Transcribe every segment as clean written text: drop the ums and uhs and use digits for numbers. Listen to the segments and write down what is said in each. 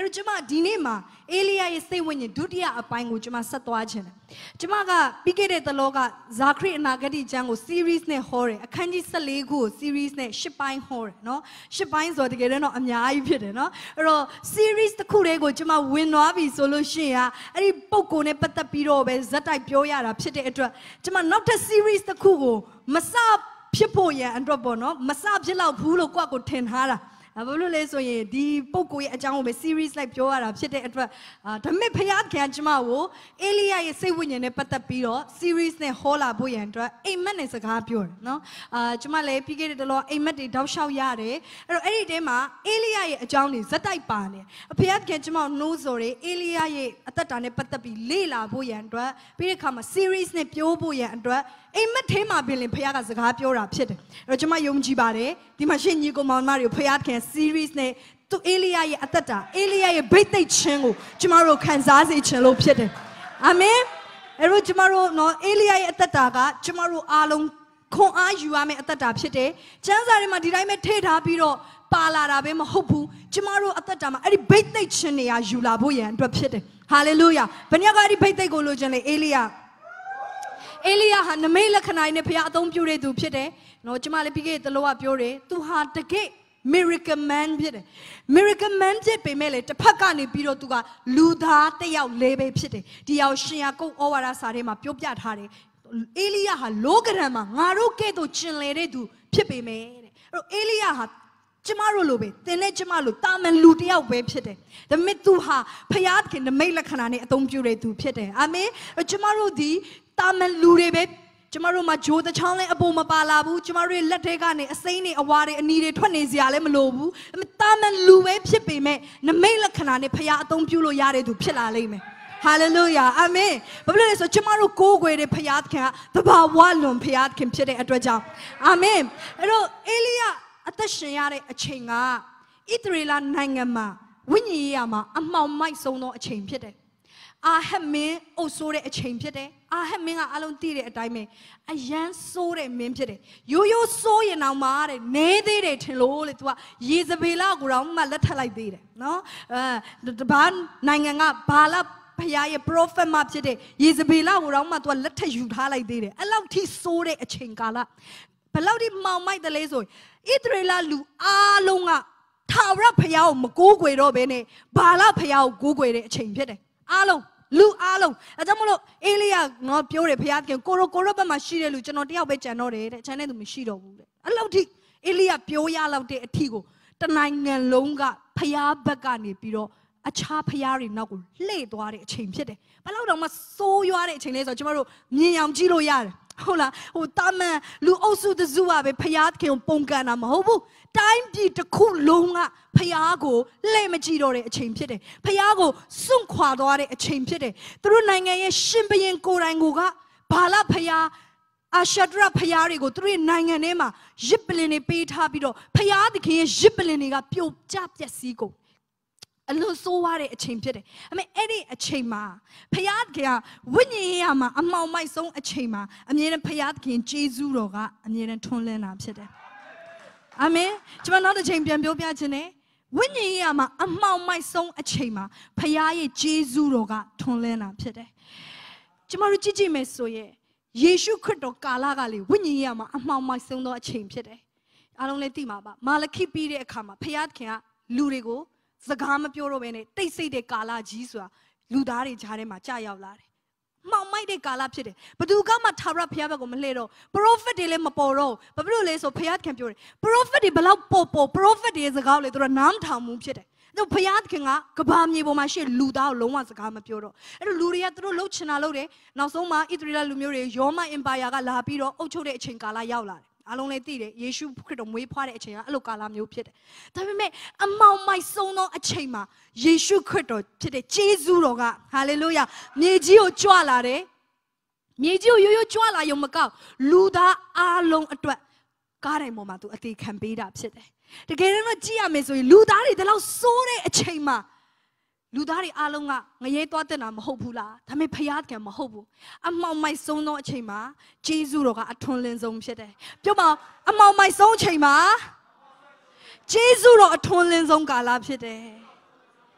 အဲ့တော့ကျမဒီနေ့မှာအေလိယရဲ့စိတ်ဝိညာဉ်ဒုတိယအပိုင်းကိုကျမဆက်သွားခြင်းတယ်ကျမကပြီးခဲ့တဲ့သလောကဇာခရိအနာဂတိကျမ်းကို series နဲ့ဟောတယ်အခန်းကြီး14ခုကို series နဲ့10ပိုင်းဟောတယ်နော်10ပိုင်းဆိုတော့တကယ်တော့အများကြီးဖြစ်တယ်နော်အဲ့တော့ series တစ်ခုတည်းကိုကျမဝင်သွားပြီဆိုလို့ရှိရင်အဲ့ဒီပုံကိုနဲ့ပတ်သက်ပြီးတော့ပဲဇက်တိုက်ပြောရတာဖြစ်တဲ့အတွက်ကျမနောက်ထပ် series တစ်ခုကိုမစဖြစ်ဖို့ရန်အတွက်ပေါ့နော်မစဖြစ်တော့ဘူးလို့ကိုယ့်ကိုထင်ထားတာဘာလို့လဲဆိုရင်ဒီပုံကိုရဲ့အကြောင်းကိုပဲ series လိုက်ပြောရတာဖြစ်တဲ့အတွက်ဒါပေမဲ့ဖခင်ကျမကိုအေလိယရဲ့စိတ်ဝိညာဉ်နဲ့ပတ်သက်ပြီးတော့ series နဲ့ဟောလာဖို့ရန်အတွက်အိမ်မက်နဲ့စကားပြောတယ်နော်ကျမလည်းပြီးခဲ့တဲ့တလောအိမ်မက်တွေတောက်လျှောက်ရတယ်အဲ့တော့အဲ့ဒီတဲမှာအေလိယရဲ့အကြောင်းတွေဇက်တိုက်ပါနေဖခင်ကျမကိုနှိုးဆော်တယ်အေလိယရဲ့အသက်တာနဲ့ပတ်သက်ပြီးလေ့လာဖို့ရန်အတွက်ပြီးတဲ့အခါမှာ series နဲ့ပြောဖို့ရန်အတွက်အိမ်မက်ထဲမှာပင်လင်ဖခင်ကစကားပြောတာဖြစ်တယ်အဲ့တော့ကျမယုံကြည်ပါတယ်ဒီမှာရှင်ညီကိုမောင်မတွေကိုဖခင်series နဲ့သူအေလိယရဲ့အသက်တာအေလိယရဲ့ဗိတ်သိက်ခြင်းကိုကျမတို့ခံစားစေချင်လို့ဖြစ်တယ်အာမင်အဲ့တော့ကျမတို့နော်အေလိယရဲ့အသက်တာကကျမတို့အားလုံးခွန်အားယူရမယ့်အသက်တာဖြစ်တယ်ကျမ်းစာတွေမှာဒီတိုင်းပဲထည့်ထားပြီးတော့ပါလာတာပဲမဟုတ်ဘူးကျမတို့အသက်တာမှာအဲ့ဒီဗိတ်သိက်ခြင်းတွေကယူလာဖို့ရန်အတွက်ဖြစ်တယ်ဟာလေလုယာဘယ်ညကအဲ့ဒီဗိတ်သိက်ကိုလိုချင်လေအေလိယဟာနမိတ်လက္ခဏာနဲ့ဖခင်အသုံးပြုတဲ့သူဖြစ်တယ်နော်ကျမလည်းပြီးခဲ့တဲ့လောကပြောတယ်သူဟာတကယ်miracle man ဖြစ်တယ် miracle man ဖြစ်ပေမဲ့လေတစ်ဖက်ကနေပြီးတော့သူကလူသားတစ်ယောက်လေးပဲဖြစ်တယ်ဒီအောင်ရှင်ယာကုတ်ဩဝါဒစာထဲမှာပြောပြထားတယ်အေလိယဟာလောကရန်မှာငါတို့ကဲ့သို့ကျင်လည်တဲ့သူဖြစ်ပေမဲ့တဲ့အဲ့တော့အေလိယဟာကျမတို့လိုပဲသင်နဲ့ကျမလိုတာမန်လူတစ်ယောက်ပဲဖြစ်တယ်ဒါပေမဲ့သူဟာဖခင်နမိတ်လက္ခဏာနဲ့အသုံးပြုတဲ့သူဖြစ်တယ်အာမင်ကျမတို့ဒီတာမန်လူတွေပဲကျမတို့မှာဂျိုးတချောင်းလည်းအပေါ်မပါလာဘူးကျမတို့ရဲ့လက်ထဲကနေအစိမ်းတွေအဝါတွေအနီတွေထွက်နေစရာလည်းမလိုဘူးတာမန်လူပဲဖြစ်ပေမဲ့နမိတ်လက္ခဏာနဲ့ဖခင်အသုံးပြုလို့ရတဲ့သူဖြစ်လာလိမ့်မယ်ဟာလေလုယာအာမင်ဘာဖြစ်လို့လဲဆိုကျမတို့ကိုးကွယ်တဲ့ဖခင်ကတဘာဝလွန်ဖခင်ဖြစ်တဲ့အတွက်ကြောင့်အာမင်အဲ့တော့အေလိယအသက်ရှင်ရတဲ့အချိန်ကဣသရေလနိုင်ငံမှာဝိညာဉ်ရေးရမှာအမှောင်မိုက်ဆုံးသောအချိန်ဖြစ်တယ်အာဟက်မင်းအုပ်ဆိုးတဲ့အချိန်ဖြစ်တယ်အာဟက်မင်းကအလုံးသိတဲ့အတိုင်းပဲအရန်ဆိုးတဲ့မင်းဖြစ်တယ်ရိုးဆိုးရင်တော့မှတဲ့နဲသေးတယ်ထင်လို့လေ तू ကရေစပေလကိုတော့မှလက်ထပ်လိုက်သေးတယ်နော်ဘာနိုင်ငံကဘာလဖခင်ရဲ့ prophet မှဖြစ်တဲ့ရေစပေလကိုတော့မှ तू ကလက်ထပ်ယူထားလိုက်သေးတယ်အဲ့လောက်ထိဆိုးတဲ့အချိန်ကာလဘယ်လောက်ထိမောင်မိုက်တယ်လဲဆိုရင်ဣသရေလလူအားလုံးကထာဝရဖခင်ကိုမကိုးကွယ်တော့ဘဲနဲ့ဘာလဖခင်ကိုကိုးကွယ်တဲ့အချိန်ဖြစ်တယ်အားလုံးလူအားလုံးအဲကြောင့်မလို့အေလိယငါပြောတယ်ဖခင်ကိုရောဘက်မှာရှိတဲ့လူကျွန်တော်တယောက်ပဲကြံတော့တယ်တဲ့ခြံတဲ့သူမရှိတော့ဘူးတဲ့အဲ့လောက်ထိအေလိယပြောရလောက်တဲ့အထီကိုတနိုင်ငံလုံးကဖခင်ဘက်ကနေပြီးတော့အခြားဖခင်တွေနောက်ကိုလှည့်သွားတဲ့အချိန်ဖြစ်တယ်ဘယ်လောက်တော့မှစိုးရွားတဲ့အချိန်လဲဆိုတော့ကျွန်တော်တို့မြင်အောင်ကြည့်လို့ရတယ်ဟုတ်လားတာမန်လူအုပ်စုတစုကပဲဖခင်ကိုပုံကန်တာမဟုတ်ဘူးတိုင်းပြည်တစ်ခုလုံးကဖခင်ကိုလှည့်မကြည့်တော့တဲ့အချိန်ဖြစ်တယ်ဖခင်ကိုစွန့်ခွာသွားတဲ့အချိန်ဖြစ်တယ်သူတို့နိုင်ငံရဲ့ရှင်ဘုရင်ကိုယ်တိုင်ကဘာလဖခင်အာရှဒရဖခင်တွေကိုသူတို့နိုင်ငံထဲမှာရစ်ပလင်တွေပေးထားပြီးတော့ဖခင်သခင်ရဲ့ရစ်ပလင်တွေကပြိုကျပျက်စီးကုန်အလွန်ဆိုးဝါးတဲ့အချိန်ဖြစ်တယ်။အမေအဲ့ဒီအချိန်မှာဖခင်ကဝိညာဉ်ရေးရမှာအမှောင်မိုက်ဆုံးအချိန်မှာအမြဲတမ်းဖခင်ကျေးဇူးတော်ကအမြဲတမ်းထွန်းလင်းတာဖြစ်တယ်။အာမင်။ကျွန်တော်နောက်တစ်ချိန်ပြန်ပြောပြခြင်းနဲ့ဝိညာဉ်ရေးရမှာအမှောင်မိုက်ဆုံးအချိန်မှာဖခင်ရဲ့ကျေးဇူးတော်ကထွန်းလင်းတာဖြစ်တယ်။ကျွန်တော်တို့ကြည့်မယ်ဆိုရင်ယေရှုခရစ်တော်ကာလကလေဝိညာဉ်ရေးရမှာအမှောင်မိုက်ဆုံးသောအချိန်ဖြစ်တယ်။အားလုံးလည်းသိမှာပါ။မာလခိပြီးတဲ့အခါမှာဖခင်ကလူတွေကိုစကားမပြောတော့ဘဲနဲ့တိတ်ဆိတ်တဲ့ကာလကြီးဆိုတာလူသားတွေကြားထဲမှာကြာရောက်လာတယ်။မှောင်မိုက်တဲ့ကာလဖြစ်တယ်။ဘသူကမှထာဝရဘုရားဘက်ကိုမလှည့်တော့ prophet တွေလည်းမပေါ်တော့ဘာဖြစ်လို့လဲဆိုဘုရားခင်ပြောတယ် prophet တွေဘလောက်ပေါ် prophet တွေစကားလေသူတို့နားမထောင်ဘူးဖြစ်တယ်။သူဘုရားခင်ကကဘာမြေပေါ်မှာရှိလူသားကိုလုံးဝစကားမပြောတော့အဲ့လိုလူတွေကသူတို့လှုပ်ချင်တာလုပ်တယ်။နောက်ဆုံးမှာဣသရေလလူမျိုးတွေယောမအင်ပါယာကလာပြီးတော့အုပ်ချုပ်တဲ့အချိန်ကာလရောက်လာတယ်အားလုံးလည်းသိတယ်ယေရှုခရစ်တော်မွေးဖွားတဲ့အချိန်ကအဲ့လိုကာလမျိုးဖြစ်တယ်ဒါပေမဲ့အမောင်မိုက်ဆုံးသောအချိန်မှာယေရှုခရစ်တော်ဖြစ်တဲ့ဂျေဇုတော်ကဟာလေလုယာမြေကြီးကိုကြွလာတယ်မြေကြီးကိုရိုးကြွလာရုံမကောက်လူသားအားလုံးအတွက်ကားတိုင်ပေါ်မှာသူအသေးခံပေးတာဖြစ်တယ်တကယ်တော့ကြည့်ရမယ်ဆိုရင်လူသားတွေဒီလောက်စိုးတဲ့အချိန်မှာလူသားတွေအားလုံးကငရဲသွားတဲ့နာမဟုတ်ဘူးလားဒါပေမဲ့ဖခင်မဟုတ်ဘူးအမောင်မိုက်ဆုံးသောအချိန်မှာဂျေဇုတော်ကအထွန်းလင်းဆုံးဖြစ်တယ်ပြောပါအမောင်မိုက်ဆုံးအချိန်မှာဂျေဇုတော်အထွန်းလင်းဆုံးကာလဖြစ်တယ်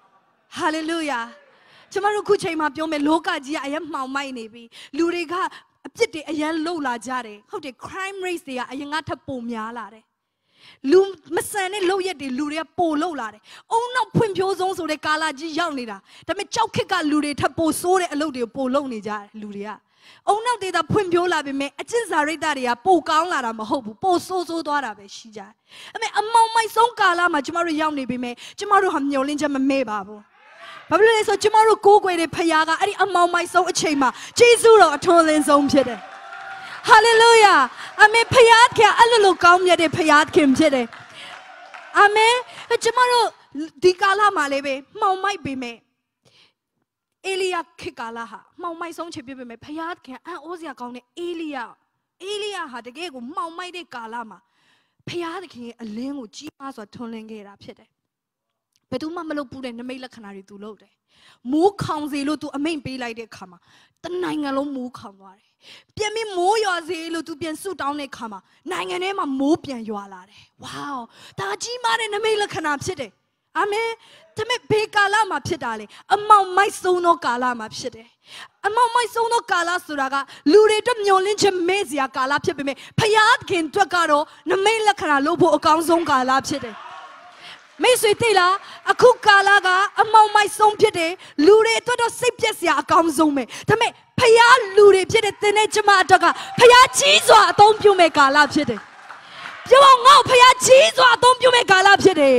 Hallelujah. ကျမတို့ခုချိန်မှာပြောမယ်လောကကြီးကအရင်မှောင်မိုက်နေပြီလူတွေကအပြစ်တွေအရင်လှုပ်လာကြတယ်ဟုတ်တယ် crime rate တွေကအရင်ကထပ်ပိုများလာတယ်လူမဆန်တဲ့လုပ်ရက်တွေလူတွေကပိုလှုပ်လာတယ်အုံနောက်ဖွံ့ဖြိုးဆုံးဆိုတဲ့ကာလကြီးရောက်နေတာဒါပေမဲ့ကြောက်ခက်ကလူတွေထပ်ပိုဆိုးတဲ့အလုပ်တွေကိုပိုလှုပ်နေကြတယ်လူတွေကအုံနောက်ဒေတာဖွံ့ဖြိုးလာပေမဲ့အကျင့်စာရိတ္တတွေကပိုကောင်းလာတာမဟုတ်ဘူးပိုဆိုးသွားတာပဲရှိကြတယ်အဲ့မဲ့အမောင်မိုက်ဆုံးကာလမှာကျမတို့ရောက်နေပေမဲ့ကျမတို့ဟာမျှော်လင့်ချက်မမဲ့ပါဘူးဘာဖြစ်လို့လဲဆိုကျမတို့ကိုးကွယ်တဲ့ဖခင်ကအဲ့ဒီအမောင်မိုက်ဆုံးအချိန်မှာဂျေဇုတော်အထွန်းလင်းဆုံးဖြစ်တယ်ဟာလေလုယာအာမင်ဖခင်အဲ့လိုကောင်းမြတ်တဲ့ဖခင်ဖြစ်တယ်အာမင်ကျမတို့ဒီကာလမှာလည်းပဲမှောင်မိုက်ပေမဲ့အေလိယခေတ်ကာလဟာမှောင်မိုက်ဆုံးချိန်ပြပေမဲ့ဖခင်အံ့ဩစရာကောင်းတဲ့အေလိယဟာတကယ်ကိုမှောင်မိုက်တဲ့ကာလမှာဖခင်ရဲ့အလင်းကိုကြီးမားစွာထွန်းလင်းခဲ့တာဖြစ်တယ်ဘယ်သူမှမလုပ်ဘူးတဲ့နမိတ်လက္ခဏာတွေသူလုပ်တယ်မိုးခေါင်စေလို့သူအမိန့်ပေးလိုက်တဲ့အခါမှာတနိုင်ငံလုံးမိုးခေါင်သွားတယ်ပြန်ပြီးမိုးရွာစေလို့သူပြန်ဆုတောင်းတဲ့အခါမှာနိုင်ငံထဲမှာမိုးပြန်ရွာလာတယ်ဝေါဒါကြီးမားတဲ့နမိတ်လက္ခဏာဖြစ်တယ်အာမင်ဒါပေမဲ့ဘေးကာလမှာဖြစ်တာလေအမောင်မိုက်ဆုံးသောကာလမှာဖြစ်တယ်အမောင်မိုက်ဆုံးသောကာလဆိုတာကလူတွေအတွက်မျှော်လင့်ချက်မဲ့စရာကာလဖြစ်ပေမဲ့ဖခင်အတွက်ကတော့နမိတ်လက္ခဏာလို့ဖို့အကောင်းဆုံးကာလဖြစ်တယ်မိတ်ဆွေသိလားအခုကာလကအမောင်မိုက်ဆုံးဖြစ်တယ်လူတွေအတွက်တော့စိတ်ပြက်စရာအကောင်းဆုံးပဲဒါပေမဲ့ဖခင်လူတွေဖြစ်တဲ့သင်နဲ့ကျမအတွက်ကဖခင်ကြီးစွာအသုံးပြုမဲ့ကာလဖြစ်တယ်ပြောအောင်ငါ့ဖခင်ကြီးစွာအသုံးပြုမဲ့ကာလဖြစ်တယ်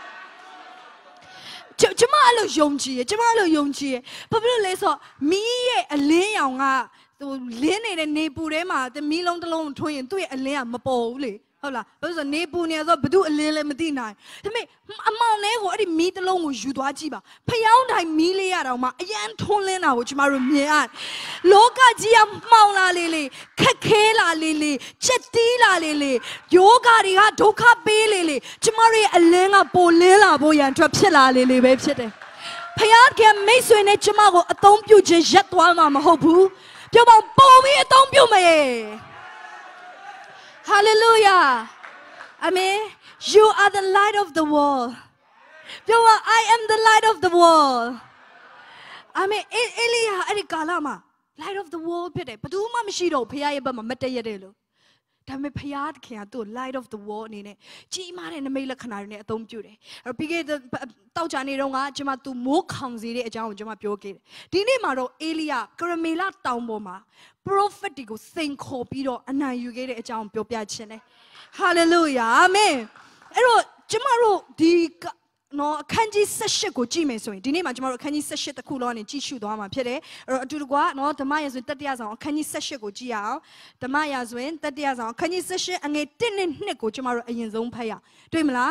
ကျမအဲ့လိုယုံကြည်ရဘာဖြစ်လို့လဲဆိုတော့မီးရဲ့အလင်းရောင်ကဟိုလင်းနေတဲ့နေပူထဲမှာမီးလုံးတစ်လုံးထွန်းရင်သူ့ရဲ့အလင်းကမပေါ်ဘူးလေဟုတ်လားဘာလို့ဆိုနေပူနေဆိုဘသူအလင်းလည်းမသိနိုင်ဒါပေမဲ့အမောင်လေးကိုအဲ့ဒီမီးတစ်လုံးကိုယူသွားကြည့်ပါဖျောင်းတိုင်းမီးလေးရတော့မှအရန်ထွန်းလင်းတာကိုကျမတို့မြင်ရတယ်လောကကြီးကမှောင်လာလေခက်ခဲလာလေချက်တီးလာလေယောဂတွေကဒုက္ခပေးလေကျမတို့ရဲ့အလင်းကပိုလင်းလာဖို့ရန်အတွက်ဖြစ်လာလေပဲဖြစ်တယ်ဖခင်မိတ်ဆွေနဲ့ကျမကိုအသုံးပြုခြင်းရက်သွားမှာမဟုတ်ဘူးပြောပါပုံပြီးအသုံးပြုမယ် Hallelujah. Amen. You are the light of the world. I am the light of the world. Amen. Elia အဲ့ဒီကာလမှာ light of the world ဖြစ်တယ်ဘယ်သူမှမရှိတော့ဖခင်ရဲ့ဘက်မှာမတည့်ရတယ်လို့ဒါပေမဲ့ဖခင်ကသူ့ light of the world အနေနဲ့ကြီးမားတဲ့နမိတ်လက္ခဏာတွေနဲ့အသုံးပြုတယ်အဲ့ပြီးခဲ့တဲ့တောက်ကြနေတော့ကကျွန်မသူမိုးခေါင်စေတဲ့အကြောင်းကိုကျွန်မပြောခဲ့တယ်ဒီနေ့မှာတော့အေလိယကရမေလတောင်ပေါ်မှာ prophet တွေကိုစိန်ခေါ်ပြီးတော့အနိုင်ယူခဲ့တဲ့အကြောင်းပြောပြခြင်းတယ် hallelujah amen အဲ့တော့ကျွန်မတို့ဒီနော်အခန်းကြီး18ကိုကြည့်မယ်ဆိုရင်ဒီနေ့မှာကျွန်တော်တို့အခန်းကြီး18တစ်ခုလုံးနဲ့ကြည့်ရှုသွားမှာဖြစ်တယ်အဲ့တော့အတူတကွာနော်ဓမ္မရာဇဝင်တတိယဆောင်အခန်းကြီး18ကိုကြည့်ရအောင်ဓမ္မရာဇဝင်တတိယဆောင်အခန်းကြီး18အငယ်1နဲ့2ကိုကျွန်တော်တို့အရင်ဆုံးဖတ်ရတွေ့မလား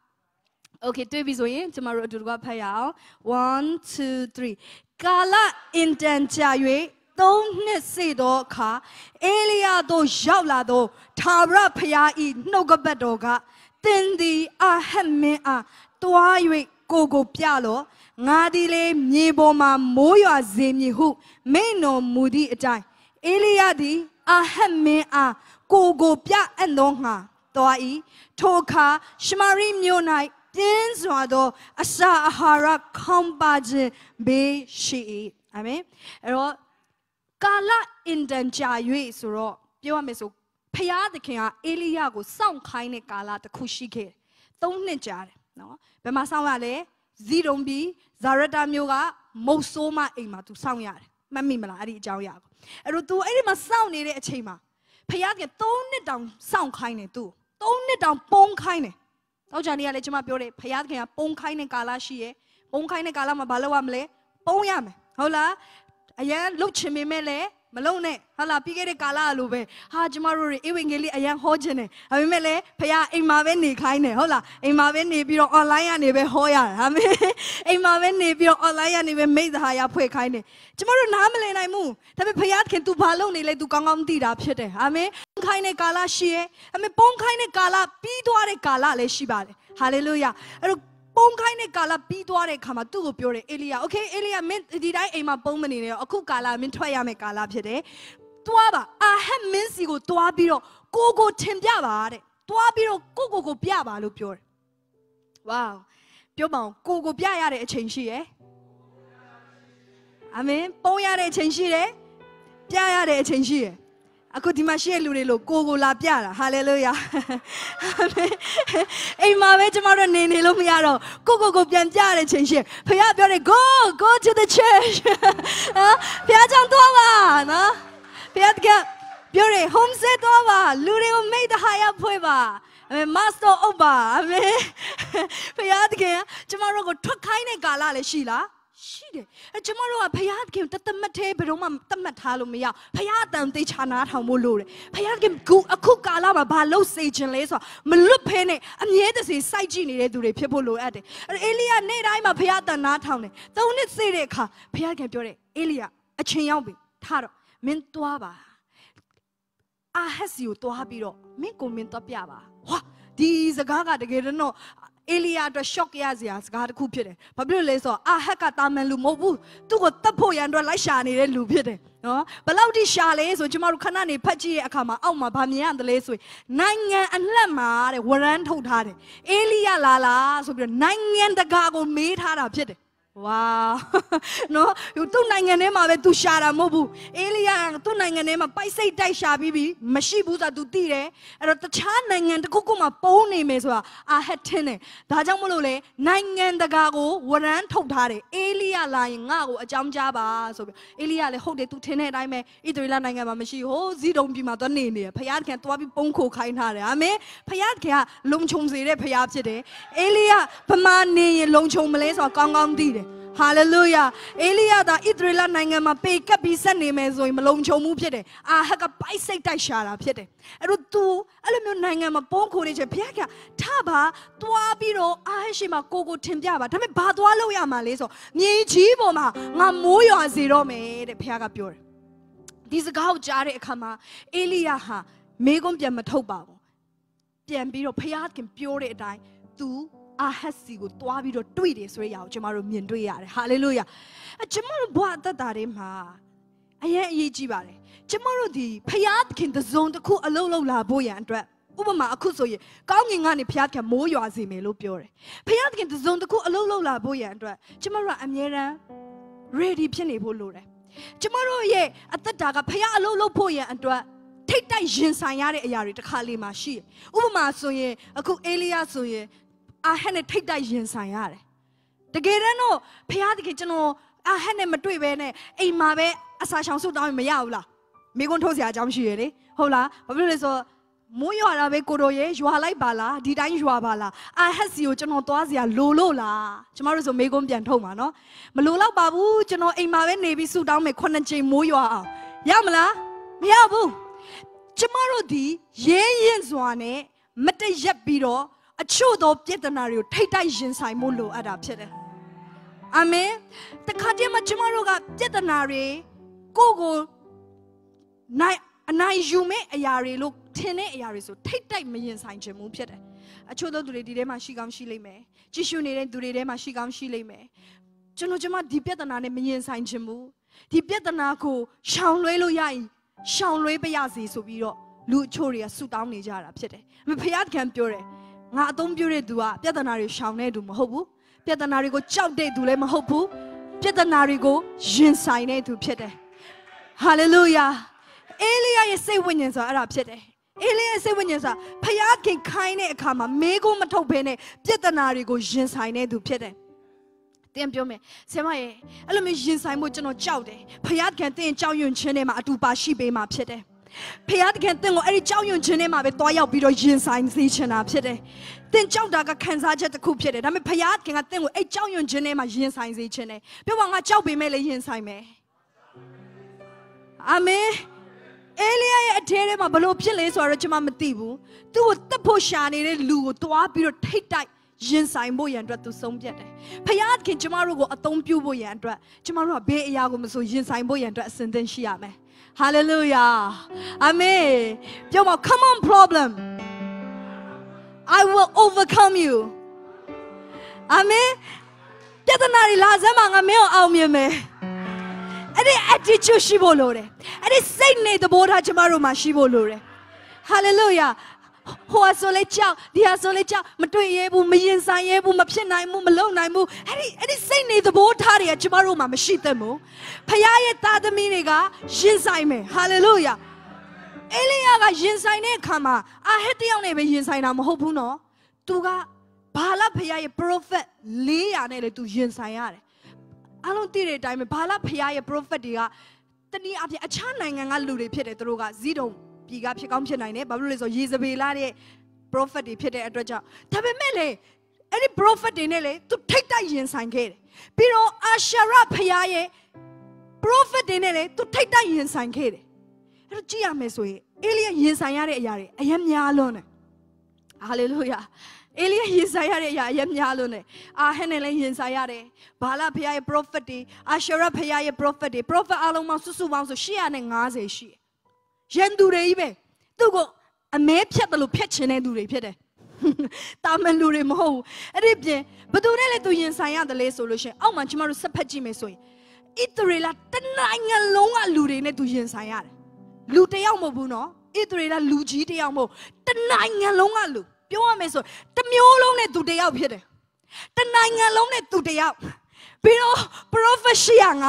Okay တွေ့ပြီဆိုရင်ကျွန်တော်တို့အတူတကွဖတ်ရအောင်1 2 3ကာလအင်တန်ကြာ၍3နှစ်စေသောအခါအေလိယတို့ရောက်လာသောထာဝရဘုရား၏နှုတ်ကပတ်တော်ကသင်သည်အာဟက်မင်းအားတွား၍ကိုပြလောငါသည်လေမြေပေါ်မှာမိုးရွာစေမည်ဟုမိန့်တော်မူသည့်အတိုင်းအေလိယသည်အာဟက်မင်းအားကိုပြအံ့သောငါတွား၏ထိုအခါရှမာရိမြို့၌ပြင်းစွာသောအစာအာဟာရခေါင်းပါခြင်းဘေးရှိ၏အာမင်အဲ့တော့ကာလအင်တန်ကြာ၍ဆိုတော့ပြောရမယ်ဆိုဖျားသခင်ကအေလိယကိုစောင့်ခိုင်းတဲ့ကာလတစ်ခုရှိခဲ့တယ်3နှစ်ကြာတယ်နော်ဘယ်မှာစောင့်ရလဲဇီဒုံပြည်ဇာရတာမျိုးကမုတ်ဆိုးမအိမ်မှာ तू စောင့်ရတယ်မှတ်မိမလားအဲ့ဒီအကြောင်းအရာကိုအဲ့တော့ तू အဲ့ဒီမှာစောင့်နေတဲ့အချိန်မှာဖျားသခင်3နှစ်တောင်စောင့်ခိုင်းတယ် तू 3နှစ်တောင်ပုံခိုင်းတယ်တောက်ကြနေရလဲကျွန်မပြောတယ်ဖျားသခင်ကပုံခိုင်းတဲ့ကာလရှိရယ်ပုံခိုင်းတဲ့ကာလမှာဘာလုပ်ရမလဲပုံရမယ်ဟုတ်လားအရန်လှုပ်ချင်ပေမဲ့လည်းမလုံးနဲ့ဟာလာပြီးခဲ့တဲ့ကာလလိုပဲဟာကျမတို့ဧဝံဂေလိအရန်ဟောခြင်းတယ်ဒါပေမဲ့လည်းဖခင်အိမ်မှာပဲနေခိုင်းတယ်ဟုတ်လားအိမ်မှာပဲနေပြီးတော့ online ကနေပဲဟောရတယ်အာမင်အိမ်မှာပဲနေပြီးတော့ online ကနေပဲမိသဟာယဖွဲ့ခိုင်းတယ်ကျမတို့နားမလည်နိုင်ဘူးဒါပေမဲ့ဖခင် तू ဘာလုပ်နေလဲ तू ကောင်းကောင်းသိတာဖြစ်တယ်အာမင်ပုံခိုင်းတဲ့ကာလရှိရဲ့အာမင်ပုံခိုင်းတဲ့ကာလပြီးသွားတဲ့ကာလလည်းရှိပါတယ်ဟာလေလုယာအဲ့တော့ပုံခိုင်းတဲ့ကာလပြီးသွားတဲ့ခါမှာသူ့ကိုပြောတယ်အေလိယ okay အေလိယမင်းဒီတိုင်းအိမ်မှာပုံမနေနဲ့တော့အခုကာလမင်းထွက်ရမယ့်ကာလဖြစ်တယ်တွားပါအာဟက်မင်းစီကိုတွားပြီးတော့ကိုထင်ပြပါတဲ့တွားပြီးတော့ကိုပြပါလို့ပြောတယ်ဝေါပြောပါဦးကိုပြရတဲ့အချိန်ရှိရဲ့阿门。帮呀的情绪嘞，ပြ呀的情绪。အခုဒီမှာရှိတဲ့လူတွေလို့ကိုလာပြတာဟာလေလုယာအိမ်မှာပဲကျမတို့နေလို့မရတော့ကိုပြန်ပြတဲ့ချိန်ရှိဖခင်ပြောတယ် go to the church ဖခင်ကြောင့်သွားပါနော်ဖခင်ကပြောတယ် home set သွားပါလူတွေကိုမိတ်တဟာရဖွေးပါmaster အုပ်ပါအာမင်ဖခင်ကျမတို့ကိုထွက်ခိုင်းတဲ့ကာလလည်းရှိလားရှိတယ်ကျမတို့ကဖခင်တမတ်သေးဘယ်တော့မှတတ်မှတ်ထားလို့မရဖခင်အတန်သေးချာနာထောင်ဖို့လိုတယ်ဖခင်အခုကာလမှာဘာလို့စေချင်လဲဆိုတော့မလွတ်ဖဲနဲ့အမြဲတစေစိုက်ကြည့်နေတဲ့သူတွေဖြစ်ဖို့လိုအပ်တယ်အေလိယနေ့တိုင်းမှာဖခင်အတန်နာထောင်တယ်၃နှစ်စေတဲ့အခါဖခင်ပြောတယ်အေလိယအချိန်ရောက်ပြီထားတော့မင်းသွားပါအာဟက်စီကိုသွားပြီးတော့မင်းကိုမင်းသွားပြပါဟောဒီစကားကတကယ်တော့အေလိယအတွက် shock ရစရာစကားတစ်ခုဖြစ်တယ်။ဘာဖြစ်လို့လဲဆိုတော့အာဟက်ကတာမန်လူမဟုတ်ဘူး။သူ့ကိုတတ်ဖို့ရန်အတွက်လိုက်ရှာနေတဲ့လူဖြစ်တယ်။နော်။ဘယ်လောက်ထိရှာလဲဆိုကျမတို့ခဏနေဖတ်ကြည့်ရဲ့အခါမှာအောက်မှာဗာမြင်ရတယ်လဲဆိုရင်နိုင်ငံအနှံ့မှာတဲ့ဝရမ်းထုတ်ထားတယ်။အေလိယလာဆိုပြီးတော့နိုင်ငံတကာကိုမေးထားတာဖြစ်တယ်။ဝါနော်သူ့နိုင်ငံထဲမှာပဲသူရှာတာမဟုတ်ဘူးအေလိယသူ့နိုင်ငံထဲမှာပိုက်စိတ်တိုက်ရှာပြီးပြီမရှိဘူးဆိုတာသူသိတယ်အဲ့တော့တခြားနိုင်ငံတစ်ခုခုမှာပုံနေမယ်ဆိုတာအာဟက်ထင်းတယ်ဒါကြောင့်မလို့လေနိုင်ငံတကာကိုဝရမ်းထုတ်ထားတယ်အေလိယလာရင်ငါ့ကိုအကြောင်းကြားပါဆိုပြီးအေလိယလည်းဟုတ်တယ်သူထင်းတဲ့အတိုင်းပဲဣသရေလနိုင်ငံမှာမရှိဟိုးဇီးတုံပြည်မှာသွားနေတယ်ဖယားခင်သွားပြီးပုံခိုခိုင်းထားတယ်အာမင်ဖယားခင်ကလုံခြုံစေတဲ့ဖယားဖြစ်တယ်အေလိယဗမာနေရင်လုံခြုံမလဲဆိုတာကောင်းကောင်းသိတယ်ဟာလေလုယာအေလိယသာဣသရေလနိုင်ငံမှာပေကပ်ပြီးဆက်နေမယ်ဆိုရင်မလုံခြုံမှုဖြစ်တယ်အာဟက်ကပိုက်စိတ်တိုက်ရှာတာဖြစ်တယ်အဲ့တော့ तू အဲ့လိုမျိုးနိုင်ငံမှာပုံခိုနေချက်ဘုရားကထပါသွားပြီးတော့အာဟက်ရှိမှာကိုထင်ပြပါဒါပေမဲ့ဘာသွားလို့ရမှာလဲဆိုမြေကြီးပေါ်မှာငါမိုးရွာစေတော့မယ်တဲ့ဘုရားကပြောတယ်ဒီစကားကိုကြားတဲ့အခါမှာအေလိယဟာမေကွန်းပြန်မထုတ်ပါဘူးပြန်ပြီးတော့ဘုရားခင်ပြောတဲ့အတိုင်း तूအာဟက်စီကိုတွားပြီးတော့တွေ့တယ်ဆိုရအောင်ကျမတို့မြင်တွေ့ရတယ်ဟာလေလုယာကျမတို့ဘဝအသက်တာတွေမှာအရင်အရေးကြီးပါတယ်ကျမတို့ဒီဖယားခင်တစုံတစ်ခုအလုံးလုံးလာဖို့ရန်အတွက်ဥပမာအခုဆိုရင်ကောင်းငင်ကနေဖယားခင်မိုးရွာစေမယ်လို့ပြောတယ်ဖယားခင်တစုံတစ်ခုအလုံးလုံးလာဖို့ရန်အတွက်ကျမတို့ကအမြဲတမ်း ready ဖြစ်နေဖို့လိုတယ်ကျမတို့ရဲ့အသက်တာကဖယားအလုံးလုံးဖို့ရန်အတွက်ထိတ်တိုက်ရင်ဆိုင်ရတဲ့အရာတွေတစ်ခါလေးမှရှိတယ်ဥပမာဆိုရင်အခုအေလိယဆိုရင်အာဟက်နဲ့ထိတ်တိုက်ရင်ဆိုင်ရတယ်တကယ်တော့ဖခင်တကယ်ကျွန်တော်အာဟက်နဲ့မတွေ့ဘဲနဲ့အိမ်မှာပဲအစာချောင်ဆုတောင်းရင်မရဘူးလားမိကွန်းထုတ်စရာအကြောင်းရှိရလေဟုတ်လားဘာဖြစ်လို့လဲဆိုမိုးရွာတာပဲကိုတို့ရေရွာလိုက်ပါလားဒီတိုင်းရွာပါလားအာဟက်စီကိုကျွန်တော်သွားစရာလိုလို့လားကျမတို့ဆိုမိကွန်းပြန်ထုတ်မှာနော်မလိုတော့ပါဘူးကျွန်တော်အိမ်မှာပဲနေပြီးဆုတောင်းမယ်9ချိန်မိုးရွာအောင်ရမလားမရဘူးကျမတို့ဒီရဲရင်စွာနဲ့မတရက်ပြီးတော့အချို့သောပြဿနာတွေကိုထိတ်တိုက်ရင်ဆိုင်ဖို့လိုအပ်တာဖြစ်တယ်။အာမင်။တခါတည်းမှာကျမတို့ကပြဿနာတွေကိုအနိုင်ယူမဲ့အရာတွေလို့ထင်တဲ့အရာတွေဆိုထိတ်တိုက်မရင်ဆိုင်ခြင်းမှုဖြစ်တယ်။အချို့သောသူတွေဒီထဲမှာရှိကောင်းရှိလိမ့်မယ်။ကြည့်ရှုနေတဲ့သူတွေထဲမှာရှိကောင်းရှိလိမ့်မယ်။ကျွန်တော်ဒီပြဿနာနဲ့မရင်ဆိုင်ခြင်းမှုဒီပြဿနာကိုရှောင်လွှဲလို့ရရင်ရှောင်လွှဲပါရစေဆိုပြီးတော့လူအချို့တွေကဆူတောင်းနေကြတာဖြစ်တယ်။ဘုရားခင်ပြောတယ်ငါအသုံးပြုတဲ့သူကပြဿနာတွေရှောင်တဲ့သူမဟုတ်ဘူးပြဿနာတွေကိုကြောက်တဲ့သူလည်းမဟုတ်ဘူးပြဿနာတွေကိုရင်ဆိုင်တဲ့သူဖြစ်တယ်ဟာလေလုယာအေလိယရဲ့စိတ်ဝိညာဉ်ဆိုတာအဲ့ဒါဖြစ်တယ်အေလိယရဲ့စိတ်ဝိညာဉ်ဆိုတာဖခင်ခိုင်းတဲ့အခါမှာမေးခွန်းမထုတ်ဘဲနဲ့ပြဿနာတွေကိုရင်ဆိုင်တဲ့သူဖြစ်တယ်တင်ပြောမယ်ဆရာမရဲ့အဲ့လိုမျိုးရင်ဆိုင်မှုကျွန်တော်ကြောက်တယ်ဖခင်တင်ကြောက်ရွံ့ခြင်းထဲမှာအတူပါရှိပေးမှာဖြစ်တယ်ဖခင်တခင်တင်ကိုအဲ့ဒီကြောက်ရွံ့ခြင်းထဲမှာပဲတွားရောက်ပြီးတော့ရင်ဆိုင်စေချင်တာဖြစ်တယ်။တင်ကြောက်တာကခံစားချက်တစ်ခုဖြစ်တယ်။ဒါပေမဲ့ဖခင်ကတင်ကိုအဲ့ကြောက်ရွံ့ခြင်းထဲမှာရင်ဆိုင်စေချင်တယ်။ပြောပါငါကြောက်ပေမဲ့လည်းရင်ဆိုင်မယ်။အာမင်။အေလိယရဲ့အထဲထဲမှာဘလို့ဖြစ်လဲဆိုတော့ကျွန်မမသိဘူး။သူ့ကိုတပ်ဖို့ရှာနေတဲ့လူကိုတွားပြီးတော့ထိတ်တိုက်ရင်ဆိုင်ဖို့ရန်အတွက်သူဆုံးဖြတ်တယ်။ဖခင်ကျမတို့ကိုအသုံးပြုဖို့ရန်အတွက်ကျမတို့ကဘယ်အရာကိုမဆိုရင်ဆိုင်ဖို့ရန်အတွက်အစဉ်သင့်ရှိရမယ်။ Hallelujah. Amen. Come on, problem. I will overcome you. Amen. ပြဿနာတွေလာစမ်းမှာငါမင်းအောင်မြင်မယ်အဲ့ဒီ attitude ရှိဖို့လိုတယ်အဲ့ဒီစိတ်နေသဘောထားကျမတို့မှာရှိဖို့လိုတယ် hallelujah ဟိုအဆိုလေကြောက်ဒီအဆိုလေကြောက်မတွေ့ရဘူးမရင်ဆိုင်ရဘူးမဖြစ်နိုင်ဘူးမလုံနိုင်ဘူးအဲ့ဒီစိတ်နေသဘောထားတွေကကျမတို့မှာမရှိသင့်ဘူးဖခင်ရဲ့သားသမီးတွေကရင်ဆိုင်မယ်ဟာလေလုယာအေလိယကရင်ဆိုင်တဲ့အခါမှာအာဟက်တယောက်နဲ့ပဲရင်ဆိုင်တာမဟုတ်ဘူးနော်သူကဘာလဖခင်ရဲ့ prophet 400နဲ့လေသူရင်ဆိုင်ရတယ်အားလုံးသိတဲ့အတိုင်းပဲဘာလဖခင်ရဲ့ prophet တွေကတနည်းအားဖြင့်အခြားနိုင်ငံကလူတွေဖြစ်တယ်သူတို့ကဇီးတုံပြည်ကဖြစ်ကောင်းဖြစ်နိုင်တယ်ဘာလို့လဲဆိုရေစပေလာတဲ့ prophet တွေဖြစ်တဲ့အတွက်ကြောင့်ဒါပေမဲ့လေအဲ့ဒီ prophet တွေနဲ့လေသူထိတ်တိုက်ရင်ဆိုင်ခဲ့တယ်ပြီးတော့အာရှာရဖခင်ရဲ့ prophet တွေနဲ့လေသူထိတ်တိုက်ရင်ဆိုင်ခဲ့တယ်အဲ့တော့ကြည့်ရမယ်ဆိုရင်အေလိယရင်ဆိုင်ရတဲ့အရာတွေအယံများလွန်းတယ်ဟာလေလုယာအေလိယရင်ဆိုင်ရတဲ့အရာအယံများလွန်းတယ်အာဟဲနဲ့လည်းရင်ဆိုင်ရတယ်ဘာလဖခင်ရဲ့ prophet တွေအာရှာရဖခင်ရဲ့ prophet တွေ prophet အလုံးပေါင်းစုပေါင်းဆို850ရှိတယ်ရန်သူတွေကြီးပဲသူ့ကိုအမဲဖြတ်တယ်လို့ဖြတ်ချင်တဲ့သူတွေဖြစ်တယ်တာမန်လူတွေမဟုတ်ဘူးအဲ့ဒီပြင်ဘသူနဲ့လဲသူရင်ဆိုင်ရတယ်လေဆိုလို့ရှင်အောက်မှာကျမတို့စက်ဖက်ကြည့်မယ်ဆိုရင်ဣသရေလတနိုင်ငံလုံးကလူတွေနဲ့သူရင်ဆိုင်ရတယ်လူတယောက်မဟုတ်ဘူးနော်ဣသရေလလူကြီးတယောက်မဟုတ်တနိုင်ငံလုံးကလူပြောရမယ်ဆိုတမျိုးလုံးနဲ့သူတယောက်ဖြစ်တယ်တနိုင်ငံလုံးနဲ့သူတယောက်ပြီးတော့ prophet